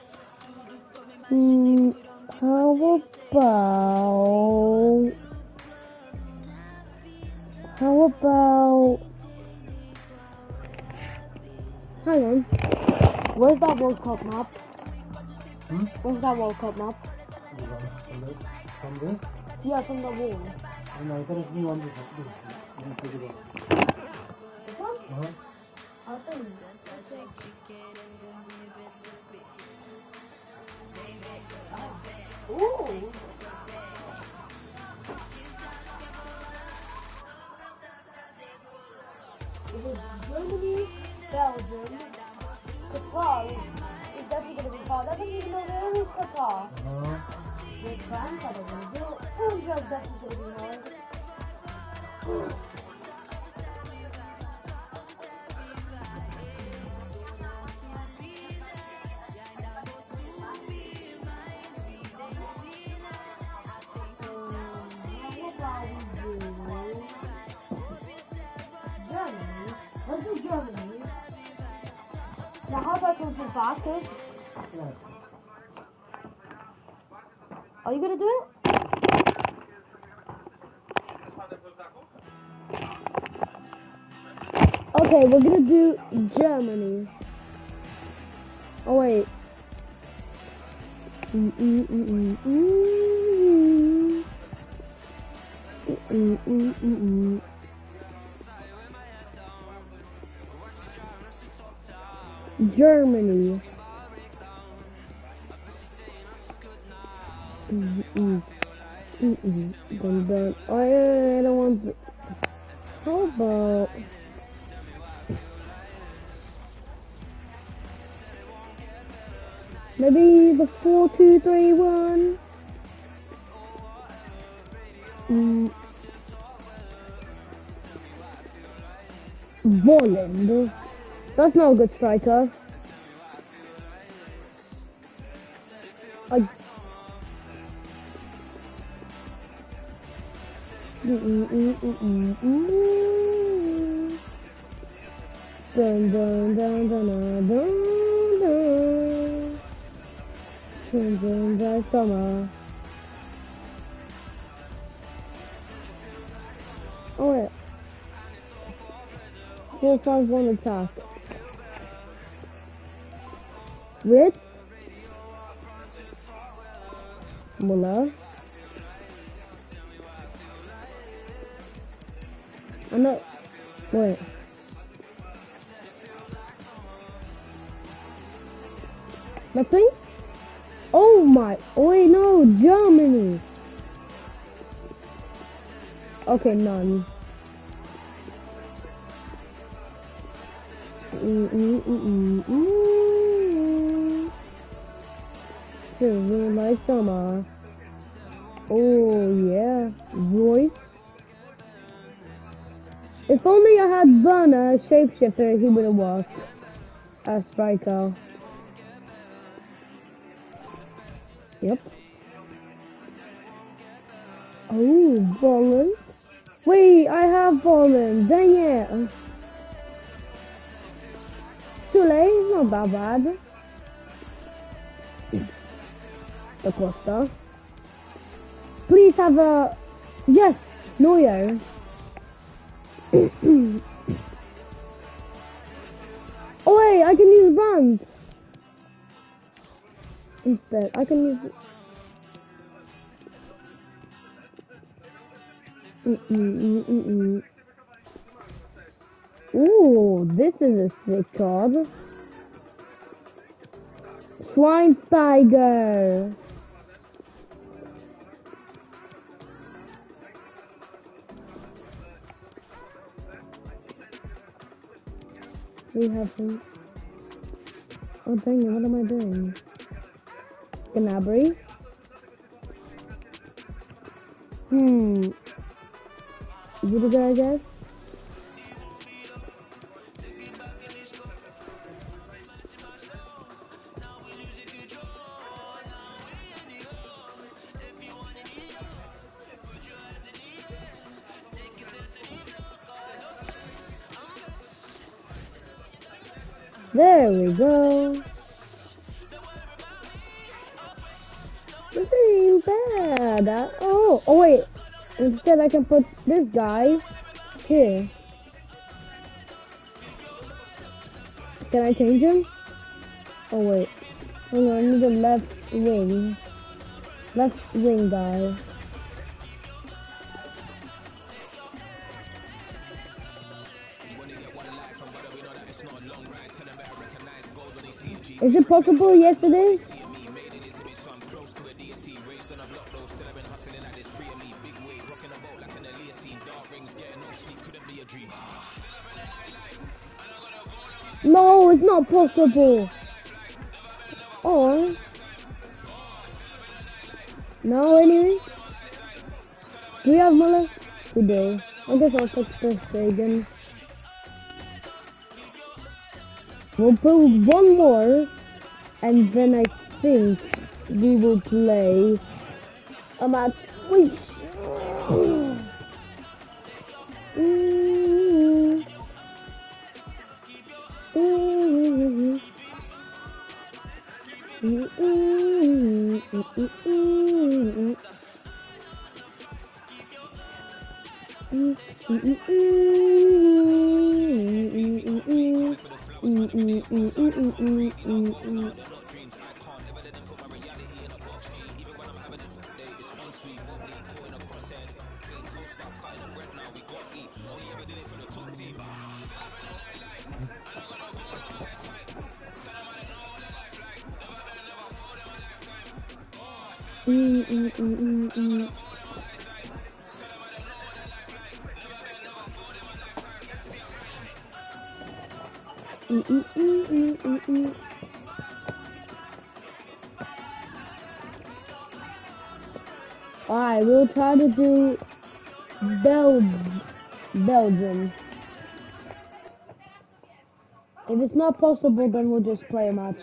Hmm. How about? How about? Hang on. Where's that World Cup map? Hmm? Where's that World Cup map? From this? Yeah, from the wall. No, there is new one. This one. Let me take it out. This one? Uh-huh. I think. Ooh. It is Germany, Belgium, Qatar is definitely going to be hard. I don't even know where is Qatar. Uh-huh. With France, I don't know. Belgium is definitely going to be hard. Let's do Germany. Now how about some Slovakia? Yeah. Are you gonna do it? Okay, we're gonna do Germany. Oh wait. Mm -mm -mm -mm -mm. Mm -mm -mm -mm. Germany. Mm, mm, mm, mm. Dun, dun. Oh, yeah, I don't want to. How about... Maybe the four two three one? Mm. Volland. That's not a good striker. I... Mm -mm -mm -mm -mm -mm. Dun dun dun dun dun dun dun. Dun dun dun summer. Oh wait. four five one attack. With Muller. I'm not. Wait. Nothing? Oh my. Oh wait, no. Germany. Okay, none. Mm mm mm mm mm. Feels like summer. Oh yeah, Royce. If only I had Werner, shapeshifter, he would have worked as striker. Yep. Oh, Volland. Wait, I have Volland. Dang it. Sule, not that bad. Da Costa. Please have a... Yes, Neuer. Oh wait, I can use Brandt. Instead, I can use... Mm -mm -mm -mm -mm. Ooh, this is a sick card. Schweinsteiger. We have some... Oh dang it, what am I doing? Gnabry. Hmm. Rudiger, I guess. There we go. This ain't bad. Uh, oh, oh wait. Instead, I can put this guy here. Can I change him? Oh wait. Hang on, I need a left wing. Left wing guy. Is it possible? Yes, it is. No, it's not possible. Oh. No, anyway. Do we have Muller? We do. I guess I'll take this again. We'll build one more, and then I think we will play a match. Wait. Mm. Mm. Mm. Mm. Mm. Mm, mm, mm, mm, mm. Mm, mm, mm, mm, mm, mm. Alright, we'll try to do Bel Belgium. If it's not possible, then we'll just play a match.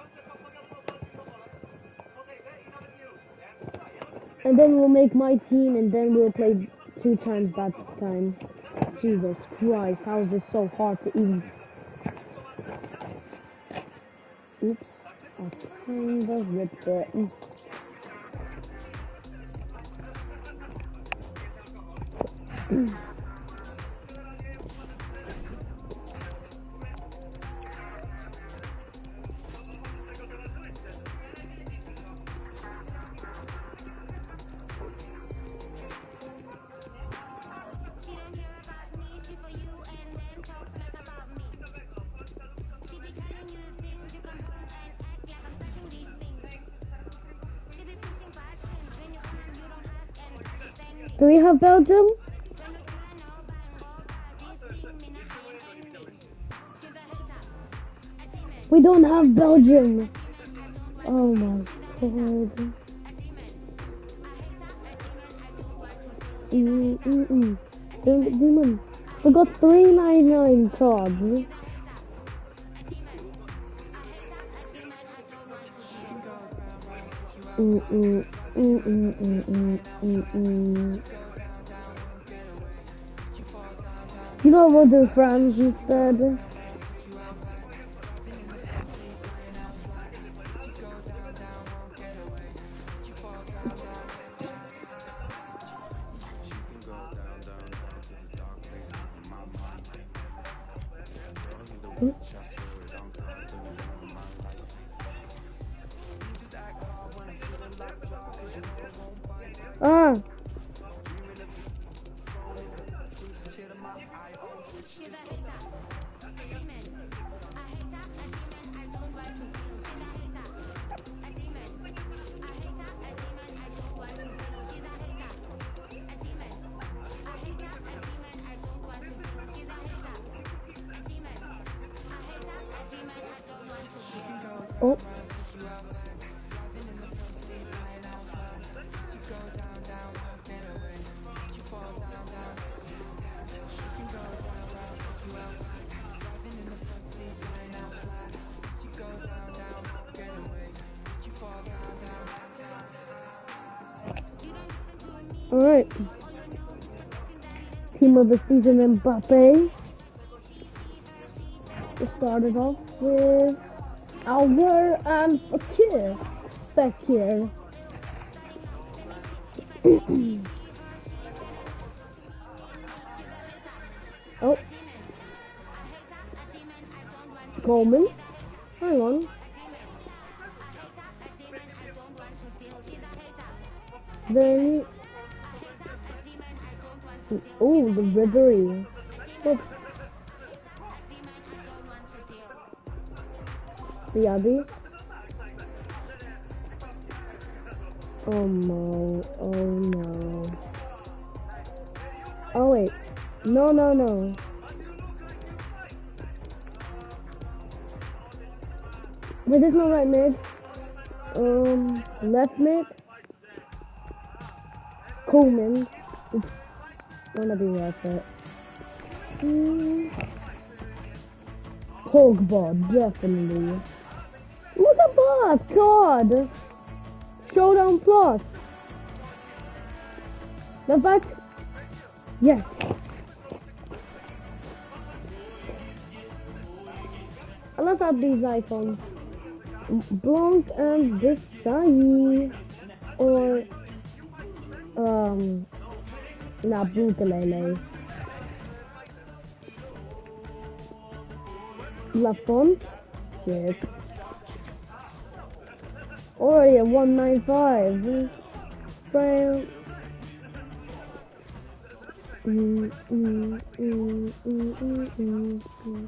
And then we'll make my team, and then we'll play two times that time. Jesus Christ, how is this so hard to even... Oops, I kind of ripped it. Do we have Belgium? We don't have Belgium. Oh my god. Mm mm mm. Demon. We got three ninety-nine cards. Mm mm mm mm mm mm mm mm. You know what, we'll do France instead. Ah. Oh. All right. Team of the season, Mbappe. We started off with Alger and Fakir. Fakir. Oh. Coleman. Hang on. Then. Oh, the Ribery. Oops. Diaby. Oh no, oh no. Oh wait, no, no, no. Wait, there's no right mid. Um, left mid. Coleman. It's gonna be worth it. Mm. Pogba, definitely. Look at that, God! Showdown Plus. The back. Yes. I love how these iPhones. Blanc and Desai. Or um nah, Bukalele. Lafont. Sick. Already at one ninety-five. Brown. Mm, mm, mm, mm, mm, mm, mm.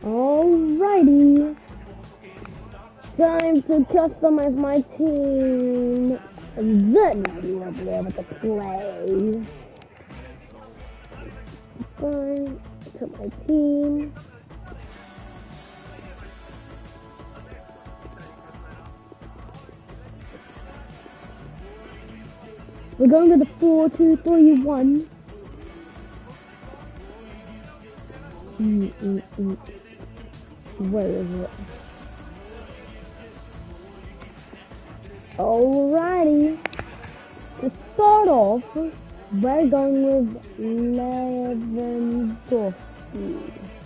Alrighty. Time to customize my team. And then we will be able to play. Fine. To my team. We're going with the four, two, three, one. Mm, mm, mm. Where is it? Alrighty. To start off, we're going with Lewandowski.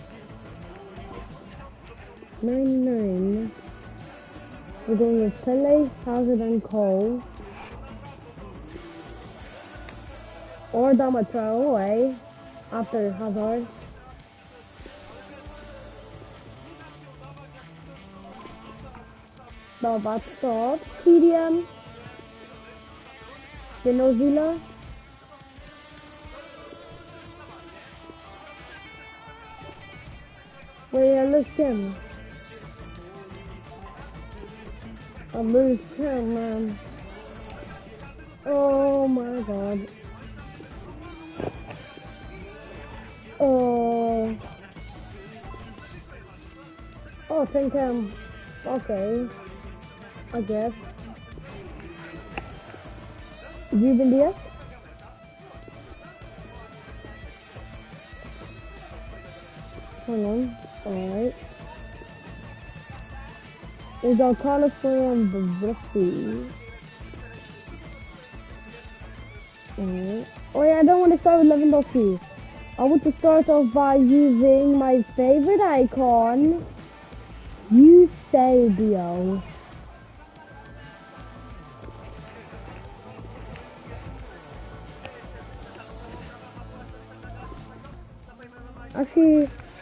nine nine. We're going with Pele, Hazard, and Cole. Or Adama Traore after Hazard. Now back stop. T D M. Spinozilla. Wait, I lost him. I lose him, man. Oh my god. Oh. Oh, think um. Okay. I guess. Ruben Diaz? Hold on. Alright. We got Carlos from the Brooklyn. Alright. Oh yeah, I don't want to start with Lewandowski. I want to start off by using my favorite icon, Eusebio. Actually,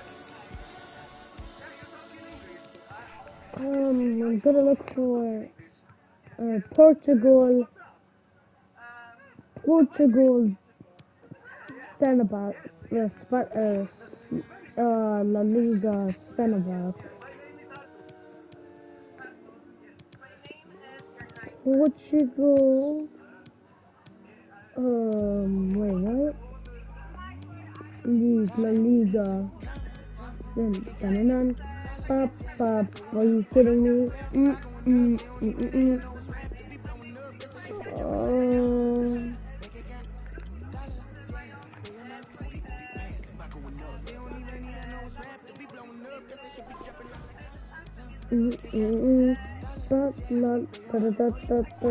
um, I'm gonna look for uh, Portugal, Portugal, centre back, uh, uh, uh, La Liga centre back. Portugal, um, wait, what? League, La Liga. Then, dun, dun, pop, pop. Are you kidding me? Mm, mm, mm, mm, mm. Uh, mm, mm, mm. Pop, pop, da, da, da, da, da.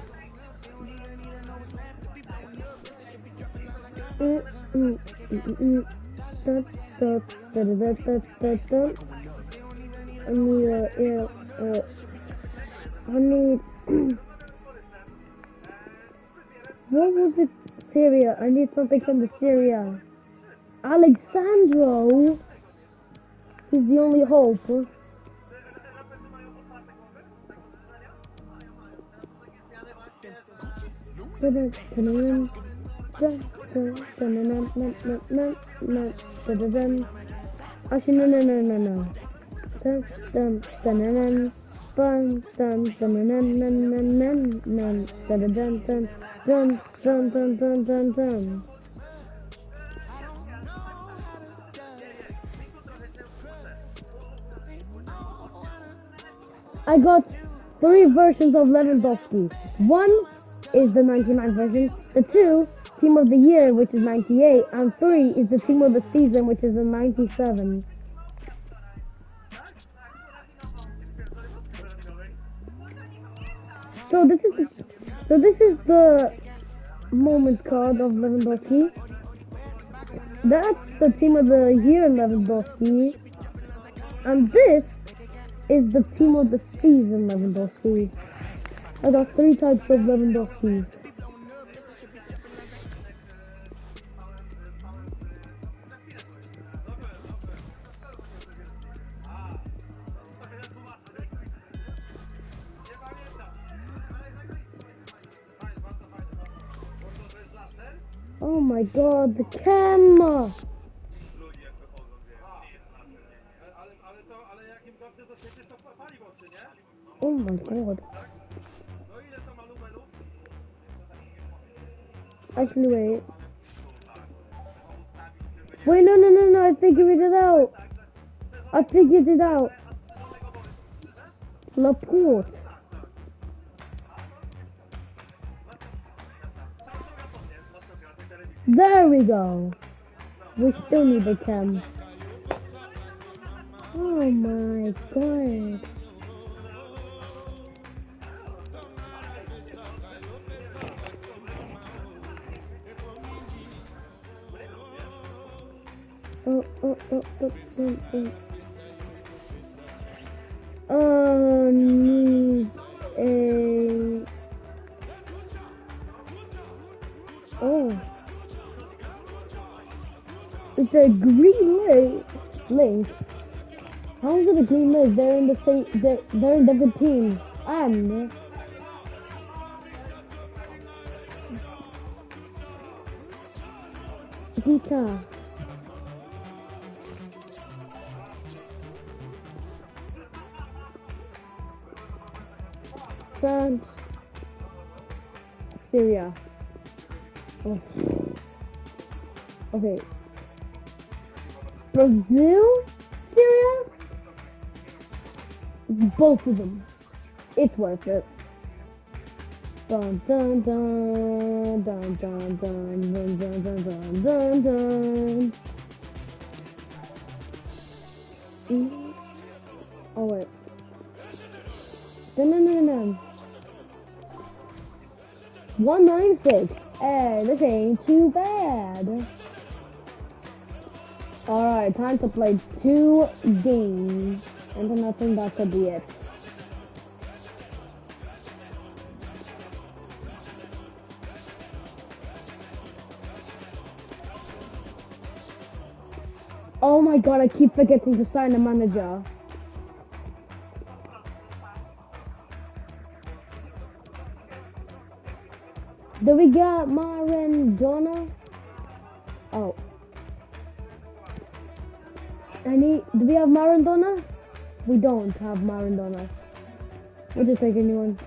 Mm, mm, mm, mm. Da, da, da, da, da, da, da. I need a, yeah, uh, I need, what was it, Syria? I need something from the Syria. Alexandro is the only hope. Actually, no, no, no, no, no. Dun, dun, dun, dun, dun, dun, dun, dun, dun, dun, dun, dun, dun, dun, dun, dun, dun, dun, dun, dun. I got three versions of Lewandowski. One is the ninety-nine version, the two, Team of the Year, which is ninety-eight, and three is the Team of the Season, which is a ninety-seven. So this is the, so this is the Moments card of Lewandowski. That's the Team of the Year Lewandowski, and this is the Team of the Season Lewandowski. I got three types of Lewandowski. Oh my god, the camera! Oh my god. Actually, wait. Wait, no, no, no, no, I figured it out. I figured it out. Laporte. There we go. We still need the cam. Oh my god. Oh, oh, oh, oh, oh, oh. Uh, need a... Oh. It's a green link. Link. How is it a green link? They're in the same. They're, they're in different teams. And Vita. France. Syria. Oh. Okay. Brazil? Syria? Both of them. It's worth it. Dun dun dun dun dun dun dun dun dun dun dun dun. Mm. Oh wait. Dun dun dun dun. one ninety-six. Hey, this ain't too bad. Alright, time to play two games. And then I think that could be it. Oh my god, I keep forgetting to sign the manager. Do we got Maradona? Oh. Any, do we have Maradona? We don't have Maradona. We'll just take a new one.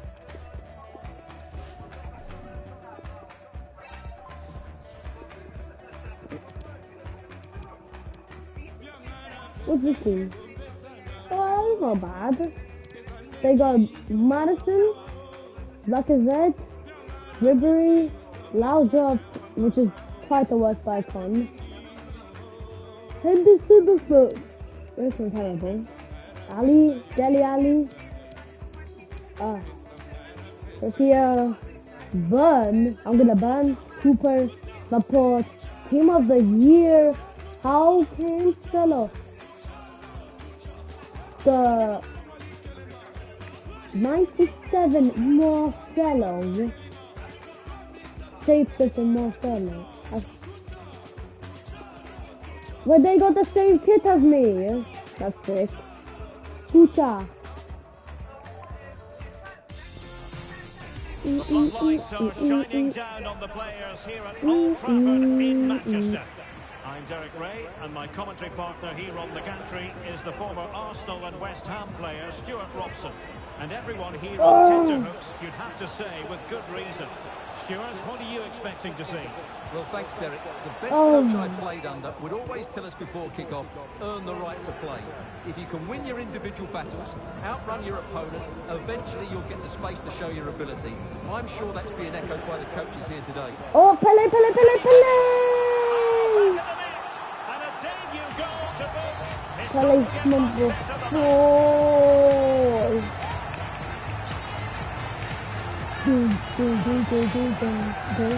What's this team? Oh, that's not bad. They got Madison, Lacazette, Ribery, Laudrup, which is quite the worst icon. Henderson the foot. That's not terrible. Ali, Deli Ali, ah, Trippier, Burn. I'm gonna burn Cooper, Laporte, Team of the Year. How can Cancelo? The ninety-seven Marcelo. Shapeshifter Marcelo. Well, they got the same kit as me. That's sick. Kucha. The floodlights are shining down on the players here at Old Trafford in Manchester. I'm Derek Ray, and my commentary partner here on the gantry is the former Arsenal and West Ham player Stuart Robson. And everyone here on tenterhooks, you'd have to say, with good reason. Stuart, what are you expecting to see? Well, thanks, Derek. The best coach I played under would always tell us before kick-off, earn the right to play. If you can win your individual battles, outrun your opponent, eventually you'll get the space to show your ability. I'm sure that's being echoed by the coaches here today. Oh, Pele, Pele, Pele, Pele! And a debut goal to boot. Pele's number four. Do, do, do, do, do, do, do.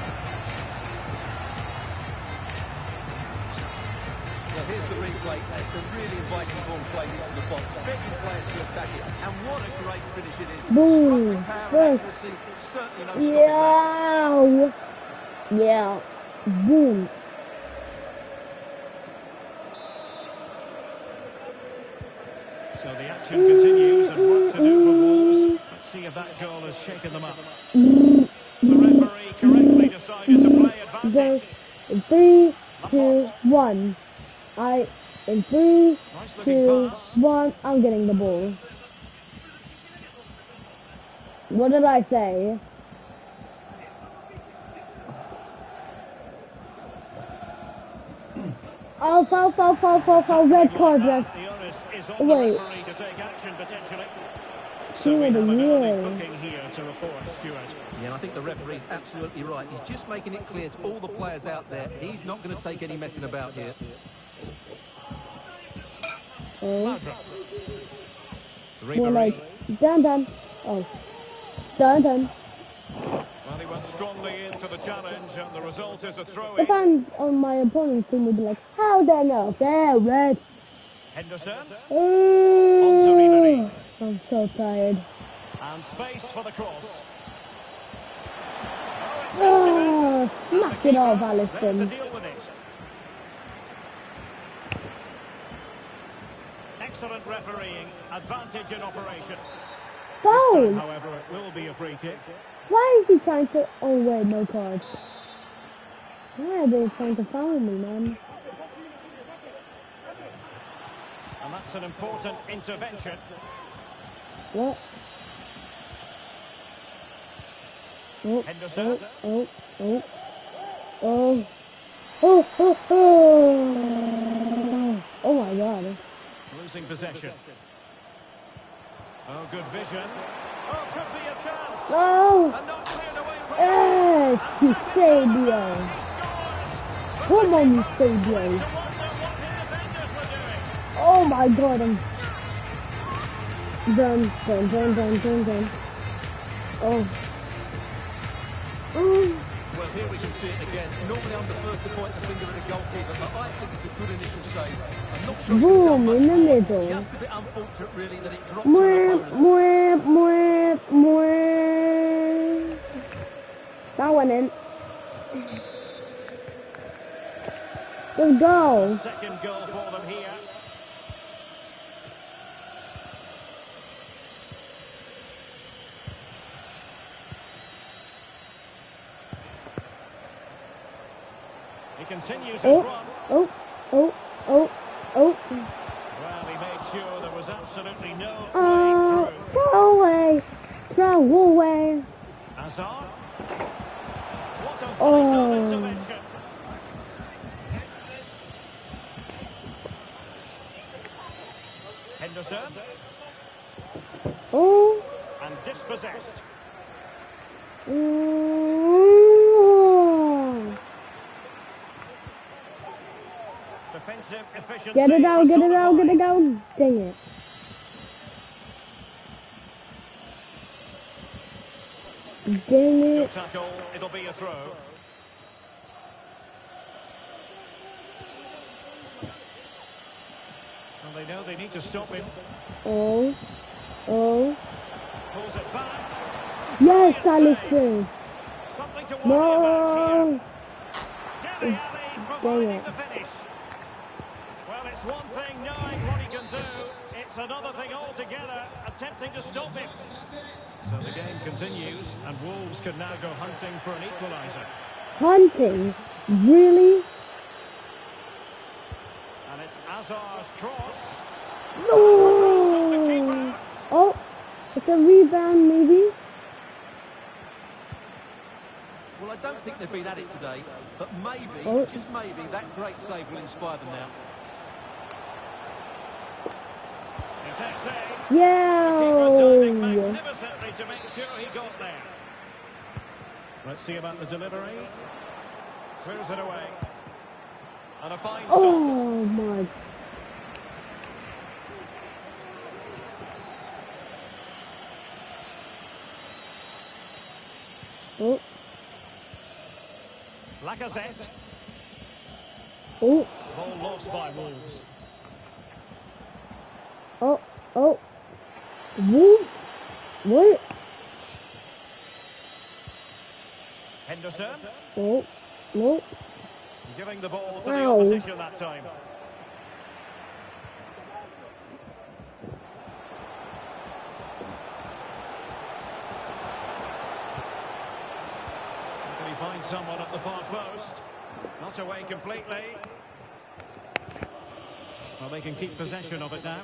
Well, here's the replay. It's a really inviting ball played into the box. Begging players to attack it. And what a great finish it is. Boom. Power, accuracy, certainly no stopping that. Yeah. Yeah. Boom. So the action continues and work to do for Wolves. Let's see if that goal has shaken them up. The referee correctly decided to play advantage. Three, two, one. I In three, Nice looking two, pass. one, I'm getting the ball. What did I say? Oh, foul, foul, foul, foul, foul, red card, red. The onus is on Wait. the referee to take action potentially. So Team we of have the an early year. booking here to report, Stuart. Yeah, and I think the referee's absolutely right. He's just making it clear to all the players out there, he's not going to take any messing about here. Oh, Laudrup. more Ribéry. like, done, done. Oh, done, done. Well, he went strongly into the challenge, and the result is a The throw-in. fans on my opponent's team would be like, how they know? They're red. Henderson. Oh, Ribéry. I'm so tired. And space for the cross. Oh, Oh, it's mischievous. smack it off, There to Alisson. deal with it. Excellent refereeing. Advantage in operation. This time, Foul! however, it will be a free kick. Why is he trying to... Oh, wait, no card. Why are they trying to foul me, man? And that's an important intervention. What? Oh, Henderson. oh, oh, oh, oh, oh, oh, oh, oh my God. Losing possession. Oh, good vision. Oh, could be a chance. Oh, And not cleared away from yes, Eusebio. Come on, Eusebio. Oh my God, I'm done, done, done, done, done, done. Oh. Oh. Well, here we can see it again. Normally I'm the first to point the finger at the goalkeeper, but I think it's a good initial save. I'm not sure Boom, in the middle. just a bit unfortunate, really, that it dropped to an Mwah, opponent. mwah, mwah, mwah. That went in. Let's go. Second goal for them here. He continues his Oh, run. oh, oh, oh, oh. Well, he made sure there was absolutely no Oh, way through. throw away. Throw away. Hazard. What a Oh. vital intervention. Henderson. Oh. And dispossessed. Mm. Defensive efficiency. Get it out, get it out, get personified. it out. Dang it. Dang Good it. tackle. It'll be a throw. Well, they know they need to stop him. Oh. Oh. Pulls it back. Yes, Brilliant save. Alisson. Something to worry about here. No. Dele Alli providing it. the finish. Well, it's one thing knowing what he can do. It's another thing altogether attempting to stop him. So the game continues, and Wolves can now go hunting for an equaliser. Hunting? Really? And it's Hazard's cross. No. Oh, it's a rebound, maybe. Well, I don't think they've been at it today, but maybe, Oh. just maybe, that great save will inspire them now. He takes aim. Yeah. Keeper diving magnificently to make sure he got there. Let's see about the delivery. Clears it away. And a fine stop. Oh my. Oh. Lacazette. Oh. Ball lost by Wolves. Oh. Oh. Wolves? What? Henderson. Oh. No. Giving the ball to Ow. the opposition that time. Can he find someone at the far post? Not away completely. Well, they can keep possession of it now.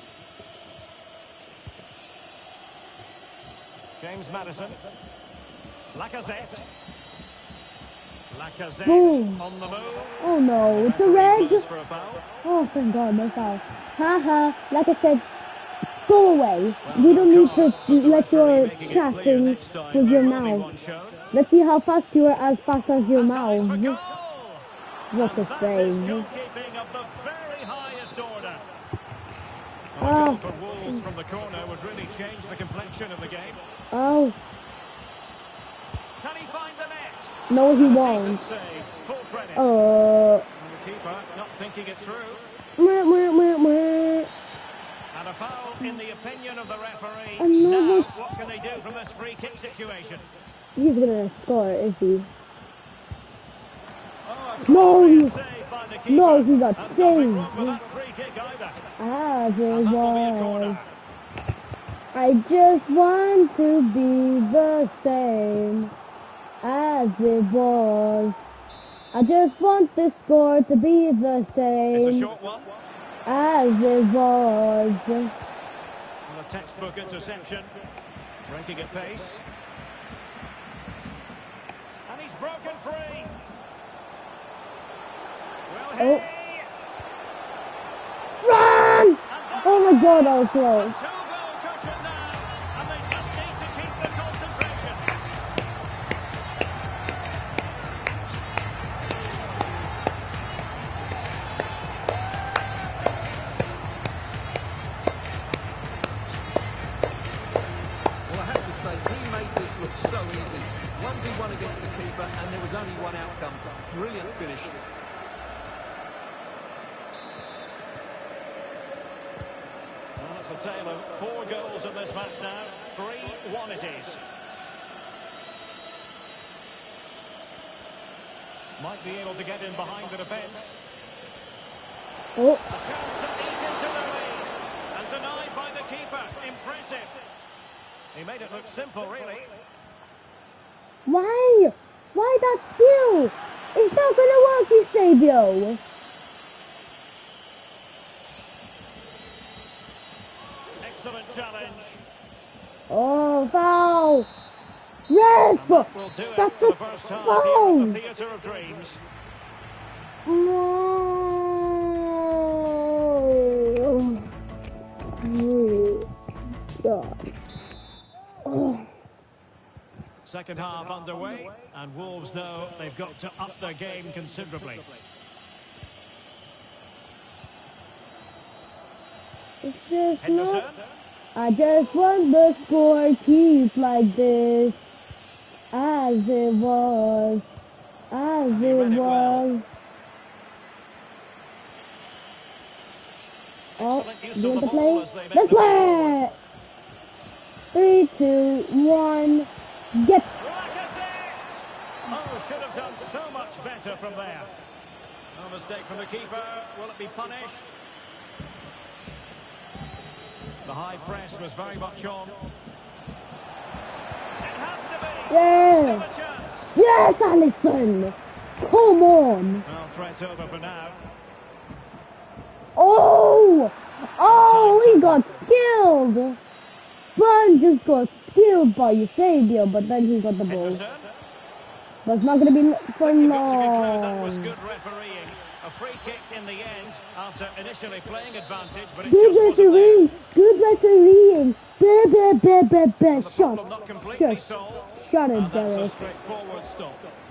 James Maddison. Lacazette. Lacazette Boom. on the move. Oh no, The it's a referee red. blows for a foul. Oh, thank God, no foul. Haha, like I said, go away. We don't need to let your chatting with your mouth. Let's see how fast you are as fast as your mouth. What a save. Goalkeeping of the very highest order. Ah. A goal for Wolves from the corner would really change the complexion of the game. Oh, Can he find the net? no he A won't. decent save. Full credit. Uh, The keeper not thinking it through. mwah, mwah, mwah, mwah. And a foul in the opinion of the referee. Another- Now, what can they do from this free kick situation? He's gonna score, is he? Oh, a No, glorious he- save by the keeper. no, he got And nothing saved. wrong with that free kick either. As it And that will be a was. corner. I just want to be the same as it was. I just want the score to be the It's a same short one. as it was. And a textbook interception. Breaking at pace. And he's broken free. Well, Oh. hey. Run! Oh my God, that was close. Two goal cushion now. And they just need to keep the concentration. Well, I have to say, he made this look so easy. one v one against the keeper, and there was only one outcome. Brilliant finish. Well, it's a tale of four goals in this match now. three one it is. Might be able to get in behind the defence. Oh, A chance to eat into the lead. And denied by the keeper. Impressive. He made it look simple, really. why? Why that skill? It's not gonna work, Eusebio. Excellent challenge. Oh, foul. Ref! That will do it That's for a the first half here at foul. the Theatre of Dreams. Oh, God. Oh. Second half underway, and Wolves know they've got to up their game considerably. It's just Henderson. not, I just want the score keep like this, as it was, as He it read it well. was. Oh, Excellent use you of want the to ball play? as they make Let's the ball. play! Three, two, one, get! Lacazette! Oh, should have done so much better from there. No mistake from the keeper. Will it be punished? The high press was very much on. It has to be. Yeah! Still a chance. Yes, Alisson! Come on! Well, threat over for now. Oh! Oh, he got skilled! Bun just got skilled by Eusebio, but then he got the ball. Henderson. But it's not going to be for You've got to conclude that was long. good refereeing. A free kick in the end after initially playing advantage, but it Good just wasn't there. refereeing! Good refereeing! Be, be, be, be, be. The Shut, problem not completely shut, solved. shut it, And that's a Derek. straightforward stop.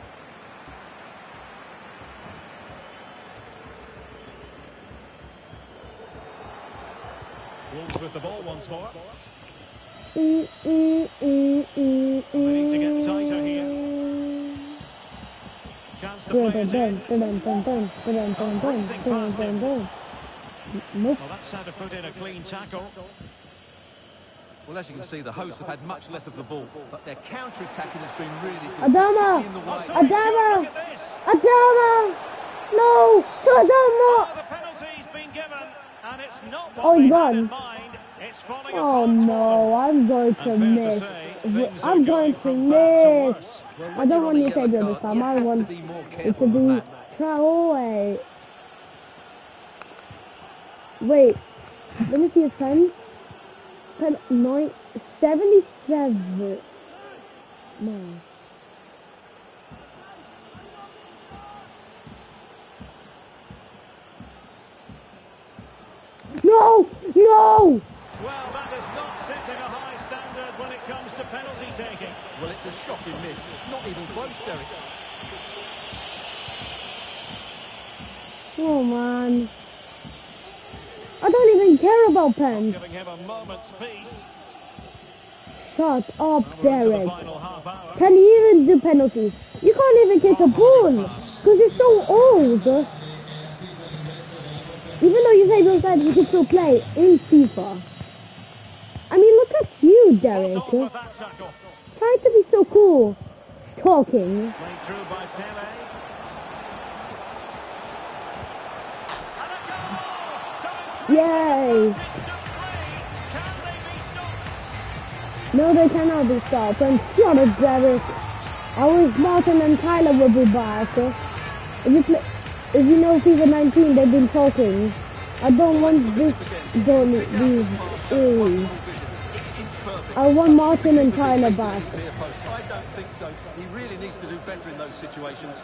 Wolves with the ball once more. Mm, mm, mm, mm, They need to get mm. tighter here. Chance to Dun, play dun, it dun, in. dun, dun, dun, dun, dun, dun, breezing dun, past dun, him. dun. Nope. Well, that's how to put in a clean tackle. Well, as you can see, the hosts have had much less of the ball, but their counter-attacking has been really good. Adama! particularly in the Oh, way- sorry, Adama! look at this. Adama! No! To Adama! Oh, the penalty's been given, and it's not what Oh, he's they had gone. in mind. It's falling Oh apart for no, them. I'm going to And fair to miss. say, things are I'm going going to from bad to miss. worse. Well, I when don't you're want on you a to say yellow this card, time. you I have to want be more it careful to than be that. Traore. Wait, let me see his pens. Pen nine seventy-seven. No. No! No! Well, that is not setting a high standard when it comes to penalty taking. Well, it's a shocking miss. Not even close, Derek. Oh man. I don't even care about pens. Giving him a moment's peace. Shut up, We're into the Derek. final half hour. Can you even do penalties? You can't even kick a ball because you're so old. Even though you say those guys, you can still play in FIFA. I mean, look at you, Derek. Spot on with that tackle. Trying to be so cool. Talking. Played through by Pele. And a goal! Time three Yay. seconds, it's just three. Can they be stopped? No, they cannot be stopped. And shut it, Derek. I wish Martin and Tyler would be back. If you, play, if you know FIFA nineteen, they've been talking. I don't want this goal, these earrings. I want Martin and Tyler back. I don't think so. He really needs to do better in those situations.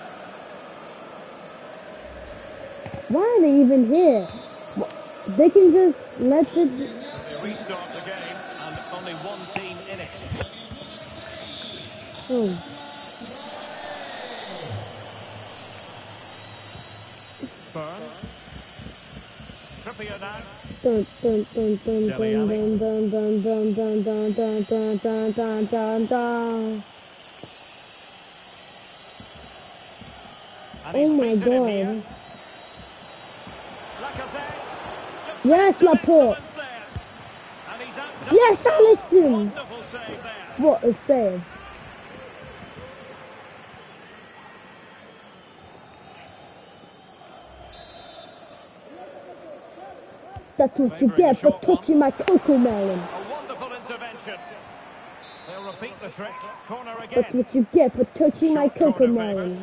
Why are they even here? They can just let it... So they restart the game and only one team in it. Oh. Burn. Trippier now. Dun, dun, dun, dun, Dele dun, Alli. dun, dun, dun, dun, dun, dun, dun, dun, dun, dun, dun. And he's Oh my beaten him God. here. Lacazette. Yes, Defensive Laporte. excellence there. And he's outdone Yes, himself. Alisson. Wonderful save there. What a save. That's what you get for touching my cocoa melon. A wonderful intervention. They'll repeat the trick. Corner That's again. what you get for touching my Short corner cocoa favour. melon.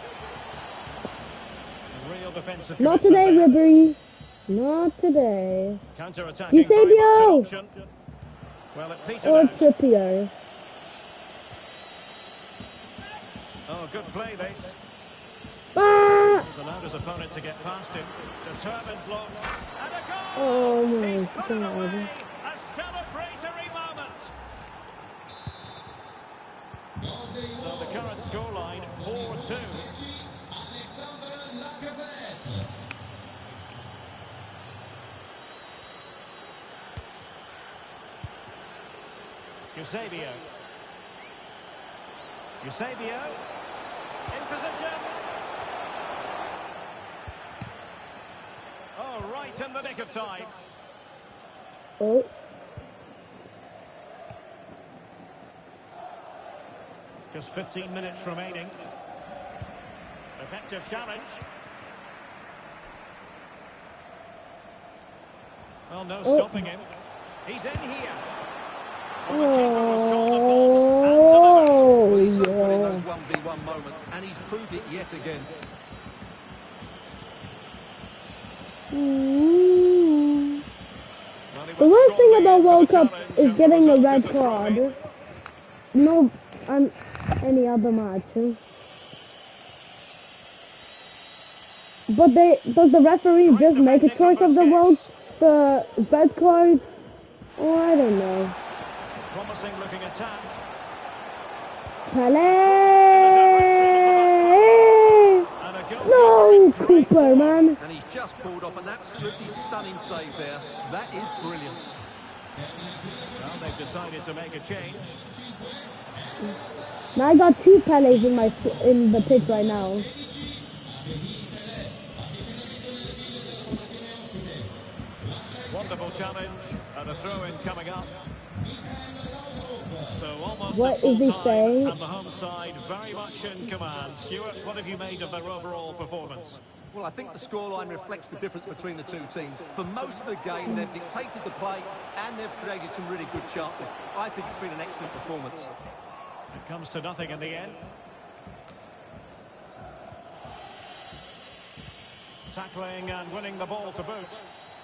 Real defensive Not commitment today, there. Ribery. Not today. Counter-attacking. Eusebio! very much an option. Well, it petered Or out. Trippier. Oh, good play this. Ah! He's allowed his opponent to get past him. Determined block. And a goal! Oh my He's put it God. away. A celebratory moment. So the current scoreline, four two. Eusebio. Eusebio. In position. Oh, right in the nick of time. Oh. Just fifteen minutes remaining. Effective challenge. Well, no Oh. stopping him. He's in here. Well, the keeper was called upon and delivered. Oh, Well, he's so good in yeah. those one v one moments, and he's proved it yet again. Mm. Well, he The went worst thing strongly about into World the Cup challenge, is and the getting a result red is a throw-in. card. No, on any other match. But they does the referee Great just make a defending choice from of the world Busquets. the red card? Oh, I don't know. Promising looking attack. Pele! And a goal. No, Great Cooper, form. man. And he's just pulled off an absolutely stunning save there. That is brilliant. Well, they've decided to make a change. Now I got two Peles in my in the pitch right now. Wonderful challenge and a throw-in coming up. So almost What at full is he time, saying? and the home side very much in command. Stuart, what have you made of their overall performance? Well, I think the scoreline reflects the difference between the two teams. For most of the game, they've dictated the play and they've created some really good chances. I think it's been an excellent performance. It comes to nothing in the end. Tackling and winning the ball to boot.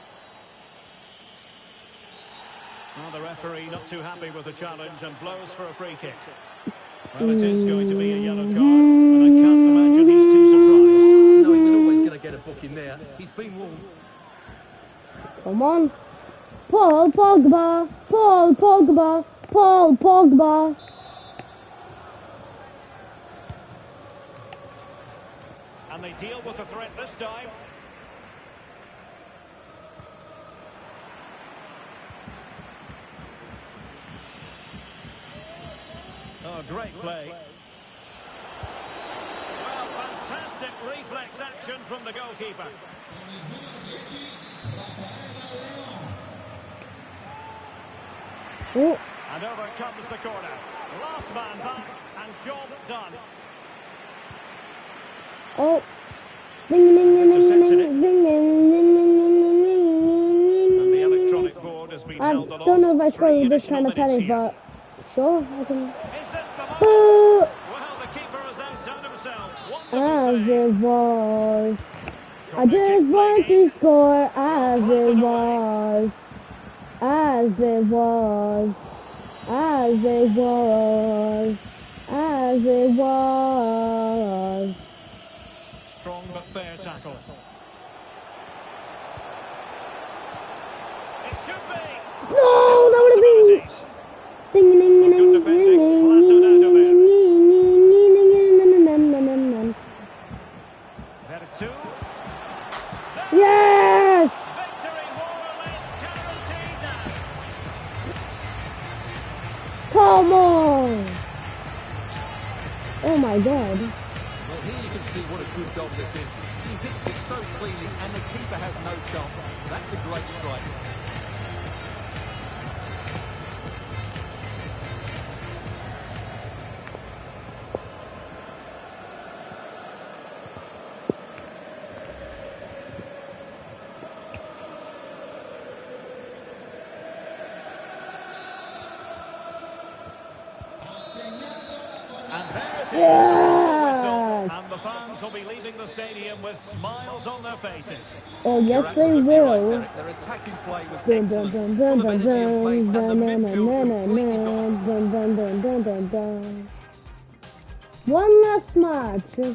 Well, the referee not too happy with the challenge and blows for a free kick. Well, it is going to be a yellow card, and I can't imagine he's too surprised. No, he was always going to get a booking there. He's been warned. Come on. Paul Pogba. Paul Pogba. Paul Pogba. And they deal with the threat this time. Oh, great play. Well, fantastic reflex action from the goalkeeper. Oh. And over comes the corner. Last man back and job done. Oh. Ding, ding, ding, ding, ding, ding, ding, ding, And the electronic board has been I held aloft. don't know if I scored Three with this additional kind of penny, minutes but sure, I can. here. Is this the moment? Boo! Well, the keeper has outdone himself. As Wonderful it save. was. I just want to score as it was. As it was. As it was. As it was. Strong but fair tackle. It should be. No, that would have been. Possibilities. Ding, ding, ding, ding, Good defending, ding, flattened out of there. Vertu. Yes! Victory more or less guaranteed now. Come on! Oh my god. Well, here you can see what a good goal this is. He hits it so cleanly and the keeper has no chance. That's a great strike. And there it is. Yes! Whistle. And the fans will be leaving the stadium with smiles on their faces. Oh, You're yes, they absolutely right, will. Derek. Their attacking play was Dun, dun, excellent, dun, full dun, of dun, energy and pace, and the dun, dun, midfield dun, completely dominated. dun, dun, dun, dun, dun, dun. One last match.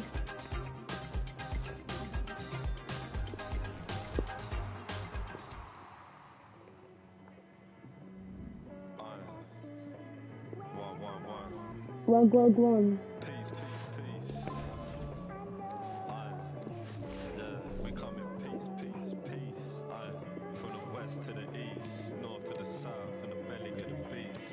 One, one, one. One, one, one. Peace, peace, peace. Aye. Yeah, we come in peace, peace, peace. Aye. From the west to the east, north to the south, and the belly of the beast.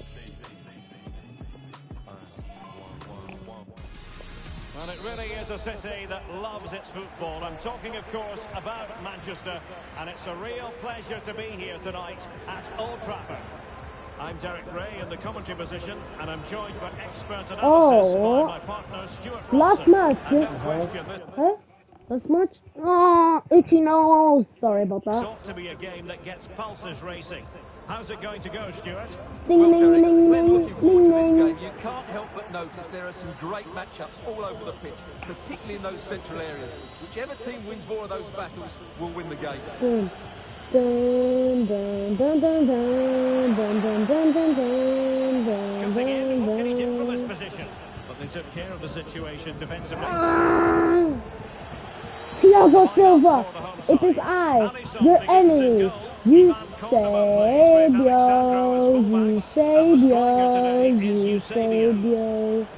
Aye. One, one, one. Well, it really is a city that loves its football. I'm talking, of course, about Manchester, and it's a real pleasure to be here tonight at Old Trafford. I'm Derek Ray in the commentary position, and I'm joined for expert analysis Oh. by my partner Stuart Last Robson. match. And no question that Huh? Last match? Oh, itchy nose. Sorry about it's that. ought to be a game that gets pulses racing. How's it going to go, Stuart? Ding, Well, ding, Derek, ding, when ding, looking forward ding, to this ding. game, you can't help but notice there are some great matchups all over the pitch, particularly in those central areas. Whichever team wins more of those battles will win the game. Dun, dun, dun, dun, dun, dun, dun, dun, dun, dun, dun, dun, Cutting in, what can he do from this dun. position? But they took care of the situation defensively. Ah! Thiago Silva, it is I, your enemy. You Sabio, you Sabio, you Sabio.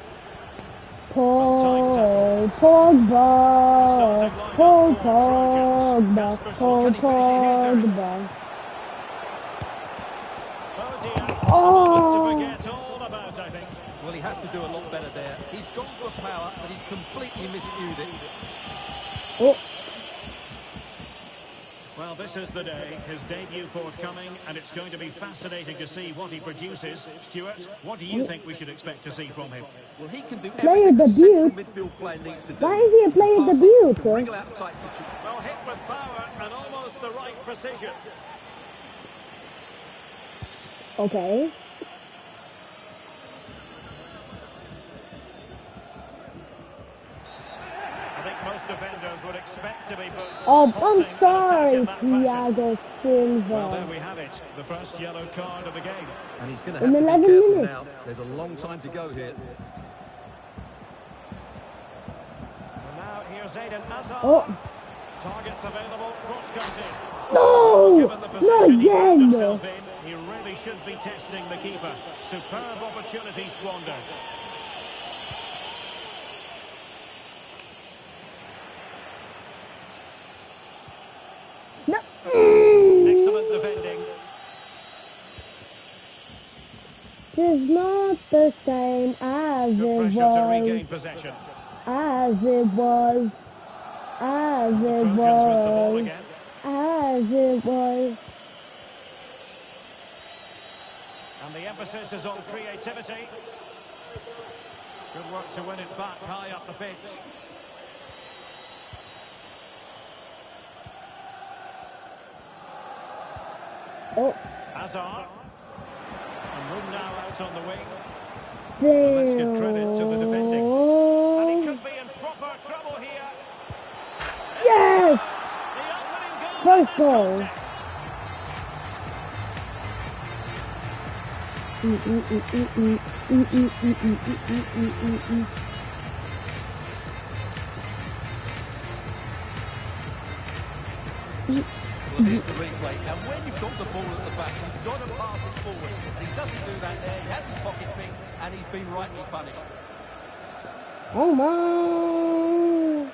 Paul Pogba, Paul Pogba, Paul Pogba. Oh dear, Oh. to forget all about, I think. Well, he has to do a lot better there. He's gone for power, but he's completely miscued it. Oh, Well, this is the day, his debut forthcoming, and it's going to be fascinating to see what he produces. Stuart, what do you think we should expect to see from him? Well, he can do Player everything a central debut? midfield player needs to do. why is he a player Passing, debut? can wriggle out tight situations. Well, hit with power and almost the right precision. Okay. I think most defenders would expect to be booked. Oh, halting an I'm attack sorry, in that fashion. Thiago Well, there Silva. we have it. The first yellow card of the game. And he's going to In have to eleven be careful minutes. now. There's a long time to go here. And now here's Eden Hazard. Oh, Targets available, cross-cutting. no! Given the Not position he found again! himself in, he really should be testing the keeper. Superb opportunity squandered. No. Mm. Excellent defending. It's not the same as Good it pressure to was, regain possession. as it was, as The it Trojans with the ball was, again. as it was. And the emphasis is on creativity. Good work to win it back high up the pitch. Oh, Hazard. And room now out on the wing. damn. let's give credit to the defending. And he could be in proper trouble here. Yes! The opening goal First in this goal. contest. Mm, mm, mm, mm, mm, mm, mm, mm, mm, mm, mm, mm, mm. Well, here's the replay. Now, when you've got the ball at the back, you've got to pass it forward. And he doesn't do that there. He has his pocket picked, and he's been rightly punished. Oh my!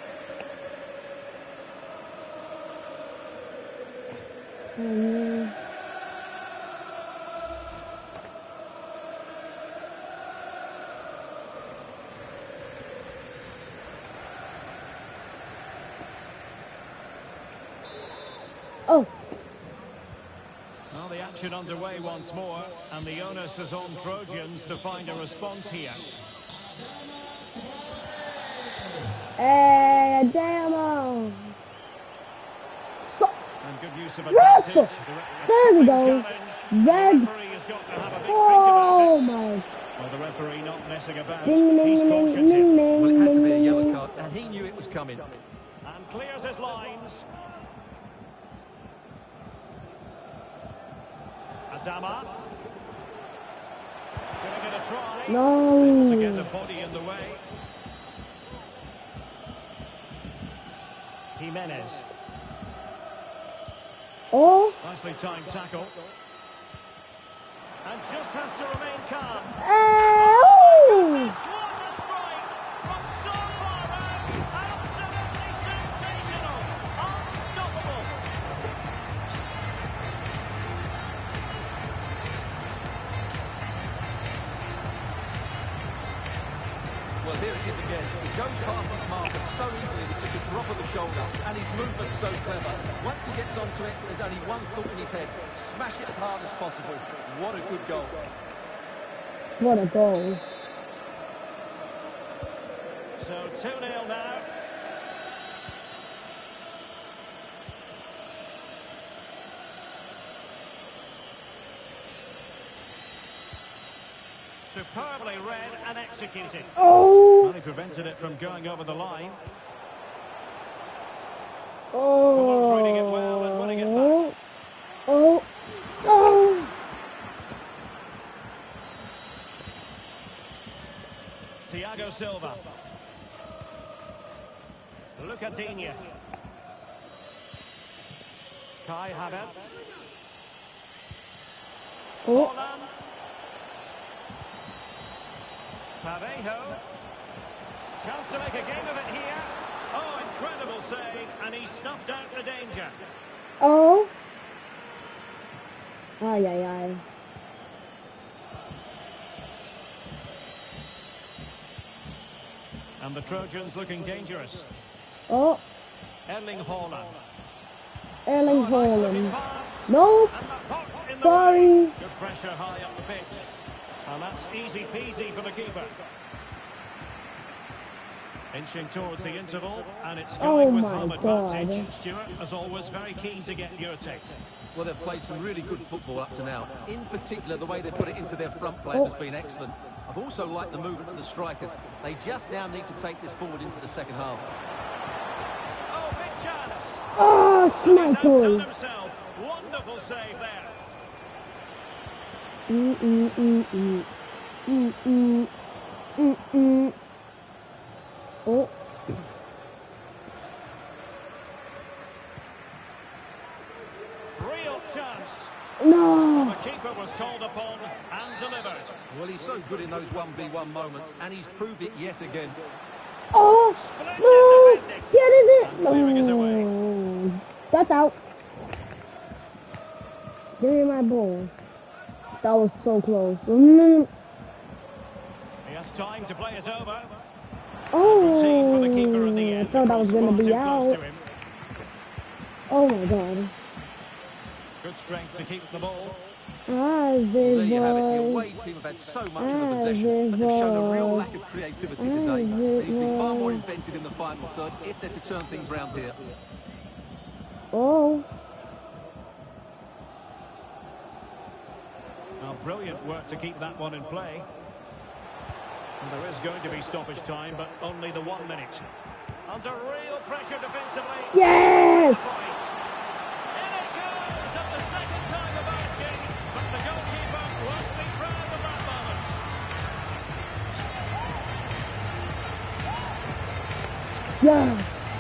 Oh, no. Oh, Well, the action underway once more, and the onus is on Trojans to find a response here. hey, damn on! So, And good use of Russell! advantage. There we go. Challenge. Red. The referee has got to have a big think Oh about my! it. Well, the referee not messing about. Ding ding He's ding cautioned ding him ding Well, it had to be a ding, yellow ding. card, and he knew it was coming. and clears his lines. Adama. Gonna get a try. Able to get a No. body in the way. Jimenez. Oh, Nicely timed tackle. And just has to remain calm. oh! What a strike from so far out. Absolutely sensational. Unstoppable. Well, here it is again. He goes past his marker so easily with just a drop of the shoulder, and his movement's so clever. Once he gets onto it, there's only one thought in his head. Smash it as hard as possible. What a good goal. What a goal! So two nil now. Superbly read and executed. Oh! Well, he prevented it from going over the line. Oh! reading it well and winning it back. Oh! Oh! Thiago Silva. Luca Digne. Kai Havertz. Oh! Holland. Parejo. Chance to make a game of it here. Oh, incredible save, and he snuffed out the danger. Oh! Ay, ay, ay. And the Trojans looking dangerous. Oh! Erling Haaland. Erling Oh, nice looking Haaland. pass. Nope! And the pot in the Sorry. way. Good pressure high up the pitch. And that's easy peasy for the keeper. Inching towards the interval, and it's going Oh with my home God. advantage. Stuart, as always, very keen to get your take. Well, they've played some really good football up to now. In particular, the way they put it into their front players Oh. has been excellent. I've also liked the movement of the strikers. They just now need to take this forward into the second half. Oh, And he's outdone Schmeichel. himself. Wonderful save there. Mm mm mm mm mm mm mm mm. Oh, Real chance. no. The keeper was called upon and delivered. Well, he's so good in those one v one moments, and he's proved it yet again. Oh, Splendid no. defending. Get it And clearing it away. in. No. That's out. Give me my ball. That was so close. Mm. He has time to play it over. Oh, For the keeper at the I end. thought that was Cross going to far be too close out. to him. Oh my god. Good strength to keep the ball. Ah, Well, there you have it. The boy. away team have had so much of the possession, but they've shown a real lack of creativity today. They need to be far more inventive in the final third if they're to turn things round here. Oh. Well, brilliant work to keep that one in play. And there is going to be stoppage time, but only the one minute. Under real pressure defensively. Yes! In it goes at the second time of asking, but the goalkeeper won't be proud of that moment. Yeah.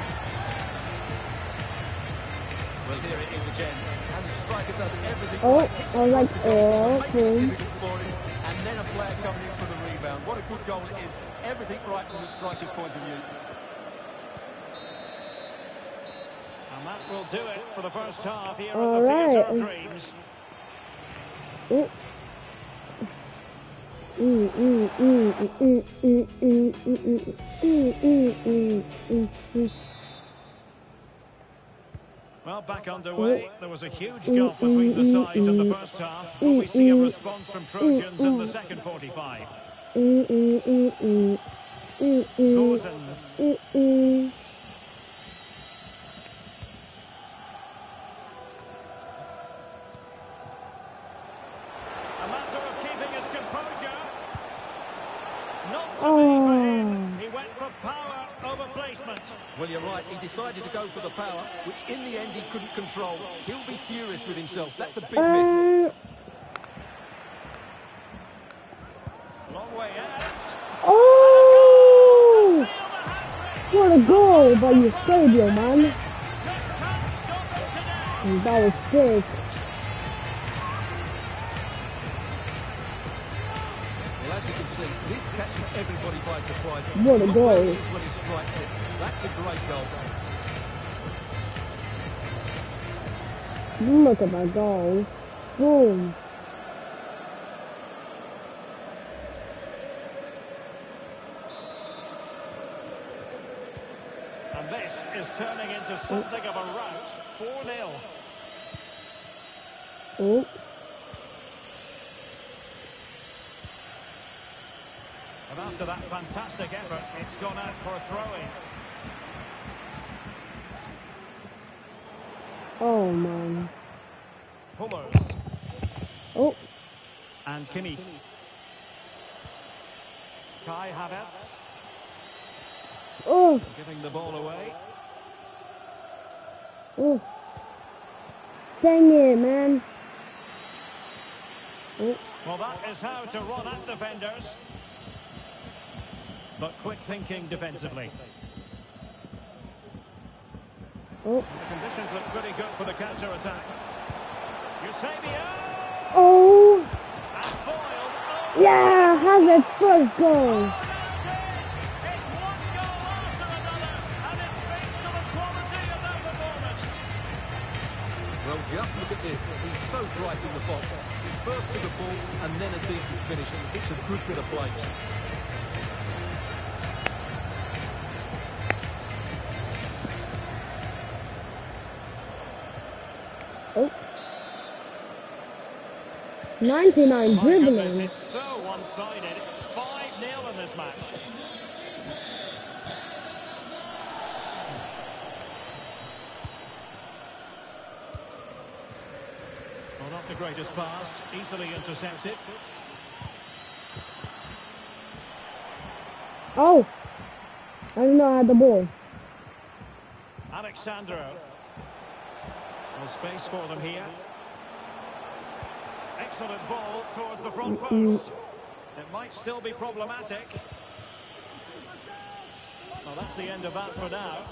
Well, here it is again. And the striker does everything Oh, right. I was like, oh, Making it okay. difficult for him, and then a player coming in for the rebound. What a good goal it is. Everything right from the striker's point of view. And that will do it for the first half here All at the right. Theatre of Dreams. Oh. Mm, mm, mm, mm, mm, mm, mm, mm, mm, mm, mm, mm, mm. Well, back underway. There was a huge gulf between the sides in the first half. Will we see a response from Trojans in the second forty-five? Mm, mm, mm, mm, mm, mm, Gosens. mm, mm. A matter of keeping his composure. Not to be for him. He went for power over placement. Well, you're right. He decided to go for the power, which in the end he couldn't control. He'll be furious with himself. That's a big miss. Uh, Long way out. oh! Seal the hat-trick. What a goal by Eusebio, man. Just can't stop it today. That was sick. Well, as you can see, this catches everybody by surprise. What a Look goal. where he is when he strikes it. That's a great goal. Look at my goal. Boom. And this is turning into something of a rout. four nil. Oh. And after that fantastic effort, it's gone out for a throw-in. Oh, man. Hummels Oh. and Kimmich. Kai Havertz Oh. giving the ball away. Oh. Dang it, man. Oh. Well, that is how to run at defenders. But quick thinking defensively. Oh. The conditions look pretty good for the counter-attack. Eusebio! Oh. And foiled. Oh, Yeah, Hazard's first goal. that's it! It's one goal after another, and it speaks to the quality of that performance. Well, just look at this. He's so bright in the box. He's first to the ball and then a decent finish. It's a good bit of play. Oh. ninety-nine My goodness, dribbling. it's so one-sided. five nil in this match. Well, not the greatest pass. Easily intercepted. Oh. I didn't know I had the ball. Alexandro. There's space for them here. Excellent ball towards the front post. It might still be problematic. Well, that's the end of that for now.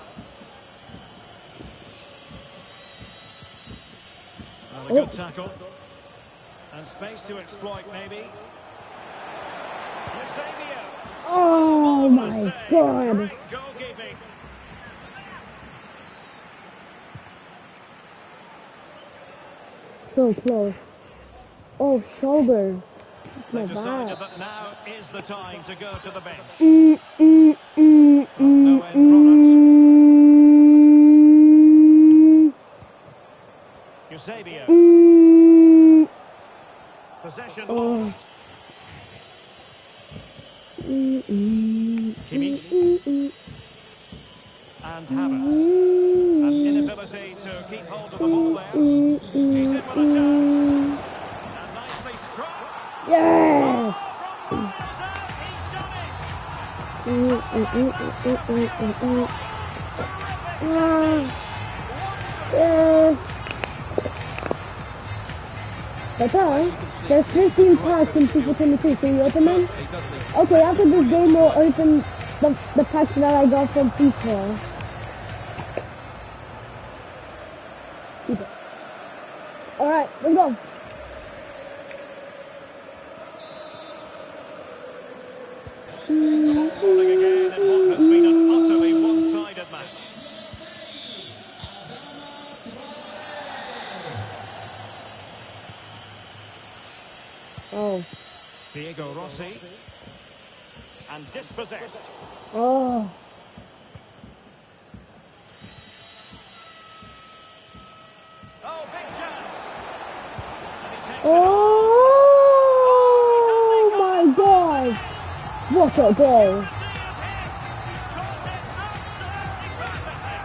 Well, a good tackle. And space to exploit, maybe. Eusebio. Oh my God. Great goalkeeping. So close. Oh, shoulder. They Not decided bad. that now is the time to go to the bench. Mm, mm, mm, mm, No end mm, Eusebio. mm, Possession Oh. lost. mm, mm, Kimmich. mm, mm, And Havertz. An inability to keep hold of the ball there. mm, He's in with a chance. mm. And nicely struck. Yes! From miles out, he's done it. Mm, mm, mm, mm, mm, mm, mm. Ah, yes. That's all. There's fifteen packs in FIFA twenty-two. Can you open them? He does leave. Okay, after this game, we'll open the, the packs that I got from FIFA. Keep it. Alright, let's go. The ball rolling again in what has been an utterly one-sided match. Oh. Diego Rossi. And dispossessed. Oh. Oh, big chance. And he takes it Oh my God. What a goal. on. See it hit. Caught it absolutely perfectly.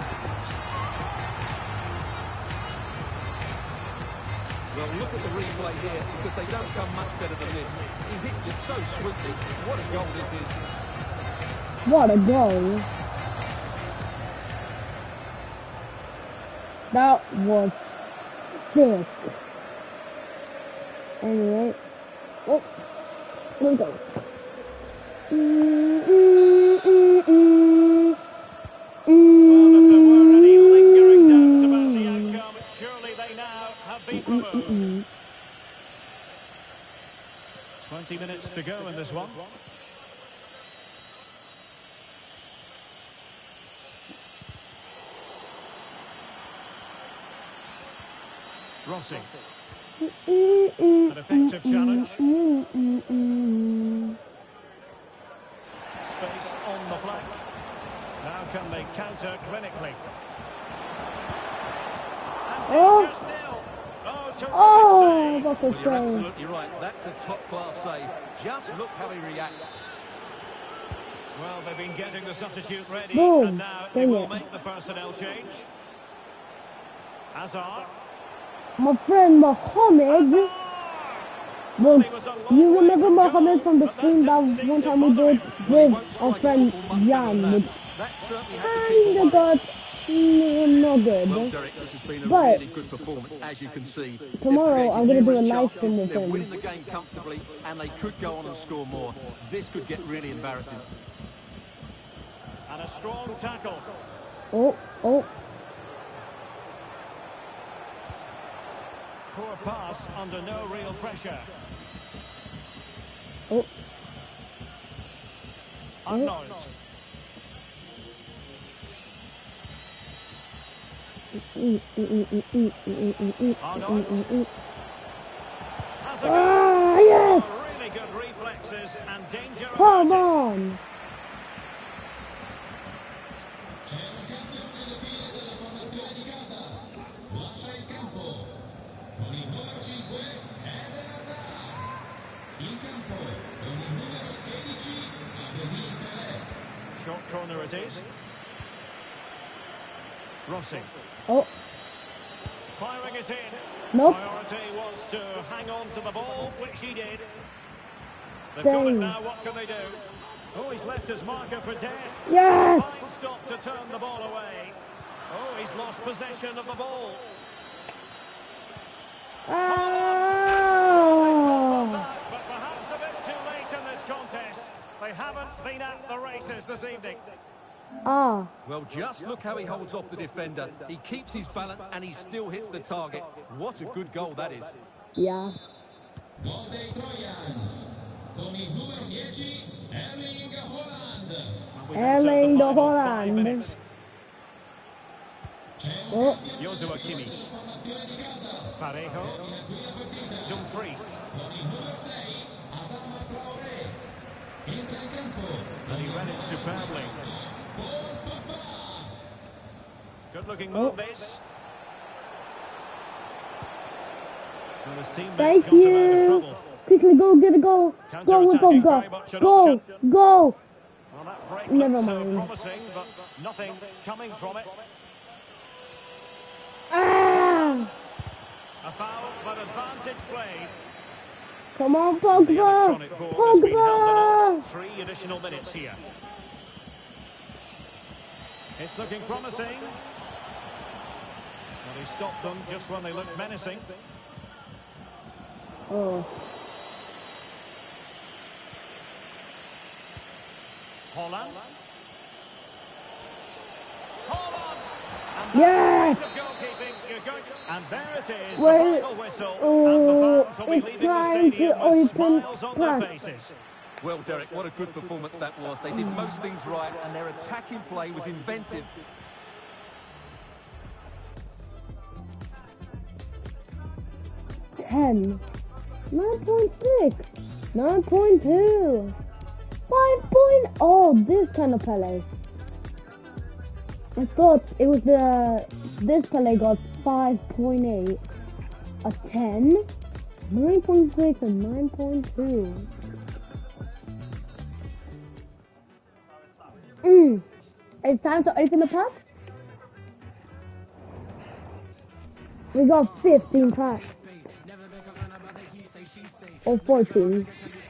Well, look at the replay here, because they don't come much better than this. He hits it so sweetly. What a goal this is. What a goal. That was sick. Anyway. Oh. Let's go. Mm, mm, mm, mm. Well, if there were any lingering Mm. doubts about the outcome, surely they now have been removed. twenty minutes to go in this one. Rossi. An effective challenge. Space on the flank. How can they counter clinically? And Oh. danger still. Oh, terrific Oh, save. what a Well, you're shame. absolutely right. That's a top-class save. Just look how he reacts. Well, they've been getting the substitute ready, Boom. and now they Dang will it. make the personnel change. Hazard. My friend Mohammed. Hazard! Well, He was a long you way remember from Mohammed goal, from the but stream that didn't seem one to time we bother did him. Well, he with won't our strike friend Liverpool much better Jan. than With that. That certainly had the kind people of worried. got mm, no good. Well, Derek, this has been a But- really good performance, as you can see. They've Tomorrow, created I'm gonna do numerous a live chances, stream with they're him. winning the game comfortably, and they could go on and score more. This could get really embarrassing. And a strong tackle. Oh, oh. Poor pass under no real pressure. Oh. Arnold. Mm, mm, mm, mm, mm, mm, mm, mm, Arnold. mm, mm. Has a Ah, goal. yes! Really good reflexes and danger. Come averted. on! Short corner it is. Rossi. Oh, Firing it in. nope. Priority was to hang on to the ball, which he did. They've got it Dang. now, what can they do? Oh, he's left his marker for dead. Yes! Fine stop to turn the ball away. Oh, he's lost possession of the ball. this evening. Ah. Well, just look how he holds off the defender. He keeps his balance and he still hits the target. What a good goal that is. Yeah. Gol dei Trojans con il numero dieci Erling Haaland. Erling the Haaland. Oh. Joshua Kimmich. Parejo. Dumfries. And he ran it superbly. Good looking move, this. Well, his teammate Thank got him out of you. trouble. Quickly go, get a goal. Go with Counter-attacking, Pogba. very much an Go, option. go. Well, that break Never looked so mind. promising, but nothing coming from it. Ah. A foul, but advantage played. Come on, The Pogba. electronic board has been held Pogba. aloft. Three additional minutes here. It's looking promising. Well, he stopped them just when they looked menacing. Oh. Haaland. Haaland! Yes. Piece of goalkeeping. You're going- And there it is, Well, the final whistle. oh, and the fans will be it's leaving the time to stadium with open smiles on their packs. faces. Well, Derek, what a good performance that was. They did most things right and their attacking play was inventive. ten. nine point six. nine point two. five point oh, this kind of Pele. I thought it was the... This Pele got five point eight. A ten. nine point six and nine point two. Mm. It's time to open the packs. We got fifteen packs. Or fourteen.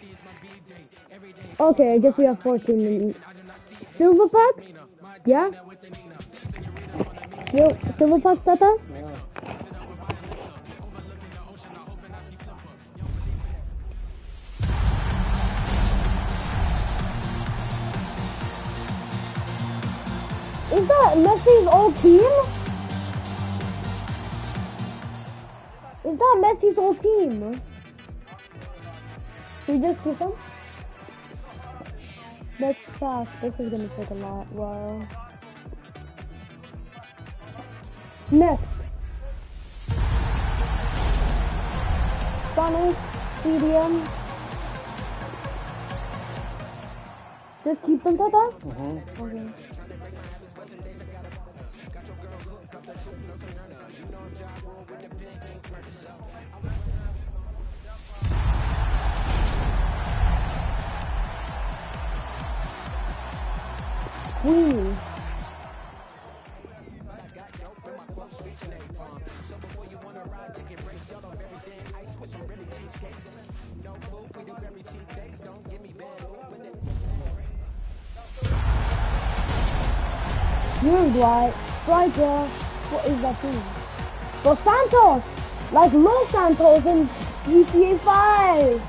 Okay, I guess we have fourteen. Silver packs? Yeah? Sil silver packs, Tata? Is that Messi's old team? Is that Messi's old team? Should we just keep them? That's fast. This is gonna take a lot. Wow. Next. Sonic, C D M. Just keep them, Tata? Mm-hmm. Okay. Queenie. Uruguay, striker, what is that team? Los Santos, like Los Santos in G T A five.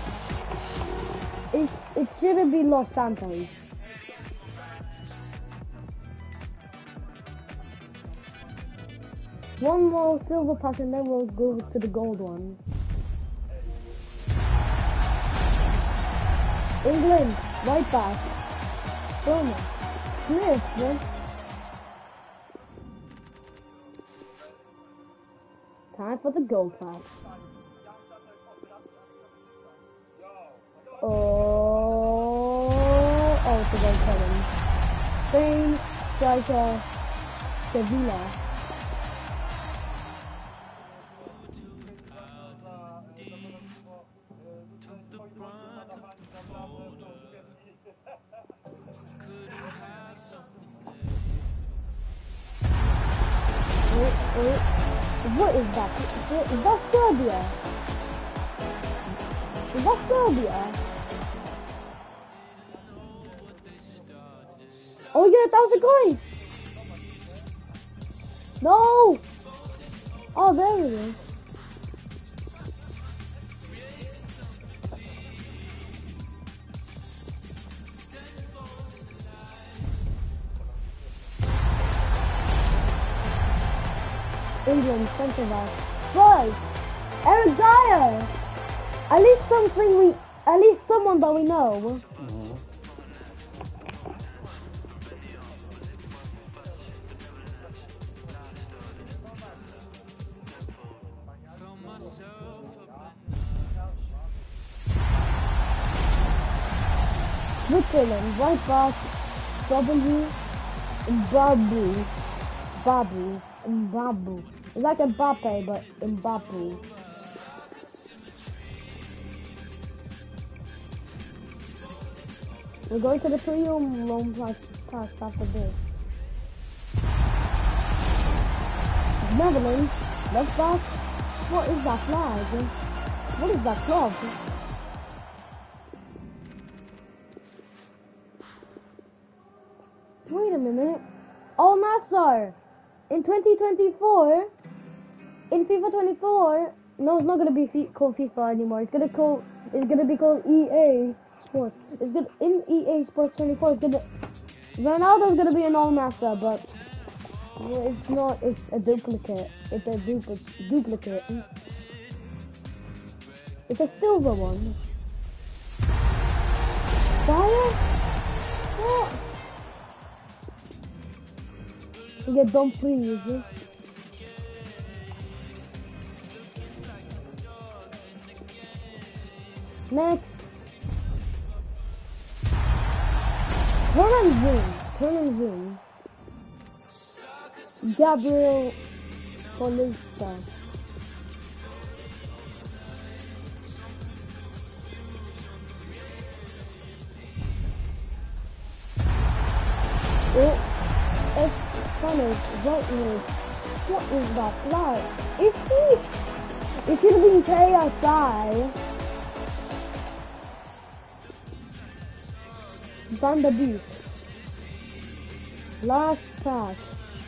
It, it shouldn't be Los Santos. One more silver pack and then we'll go to the gold one. England, right back. Burma, Smith, man. Time for the gold pack. Oh, oh, it's a gold seven. Spain, striker, Sevilla. Wait, wait. What is that? Is, it, is that Serbia? Is that Serbia? Oh yeah, that was a coin! No! Oh, there it is. England centre back. But Eric Dyer. At least something we, at least someone that we know. Mhm. Switzerland, right back, W, Mbabu, Babu, Mbabu. It's like Mbappe, but Mbabu. We're going to the premium loan plus pass after this. Netherlands, left back. What is that flag? What is that club? Wait a minute. Al Nassr in twenty twenty-four, in FIFA twenty-four. No, it's not gonna be fi called FIFA anymore. It's gonna call. It's gonna be called E A Sports. It's gonna in E A Sports twenty-four. It's gonna. Ronaldo's gonna be an Al Nassr, but well, it's not. It's a duplicate. It's a dupli duplicate. It's a silver one. Fire? What? You get Dumfries. Next. Turn and zoom. Turn and zoom. Gabriel Paulista. Oh, Spanish, Whiteness. What is that flag? Is he? It should have been K S I. Van der Beek. Last pass.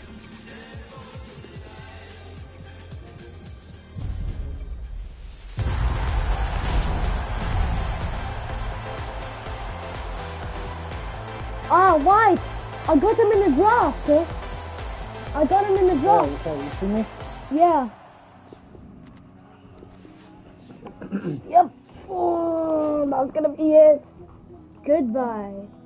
Ah, White! I got him in the draft. Eh? I got him in the draft. Oh, sorry, you see me? Yeah. Yep. Oh, that was gonna be it. Goodbye.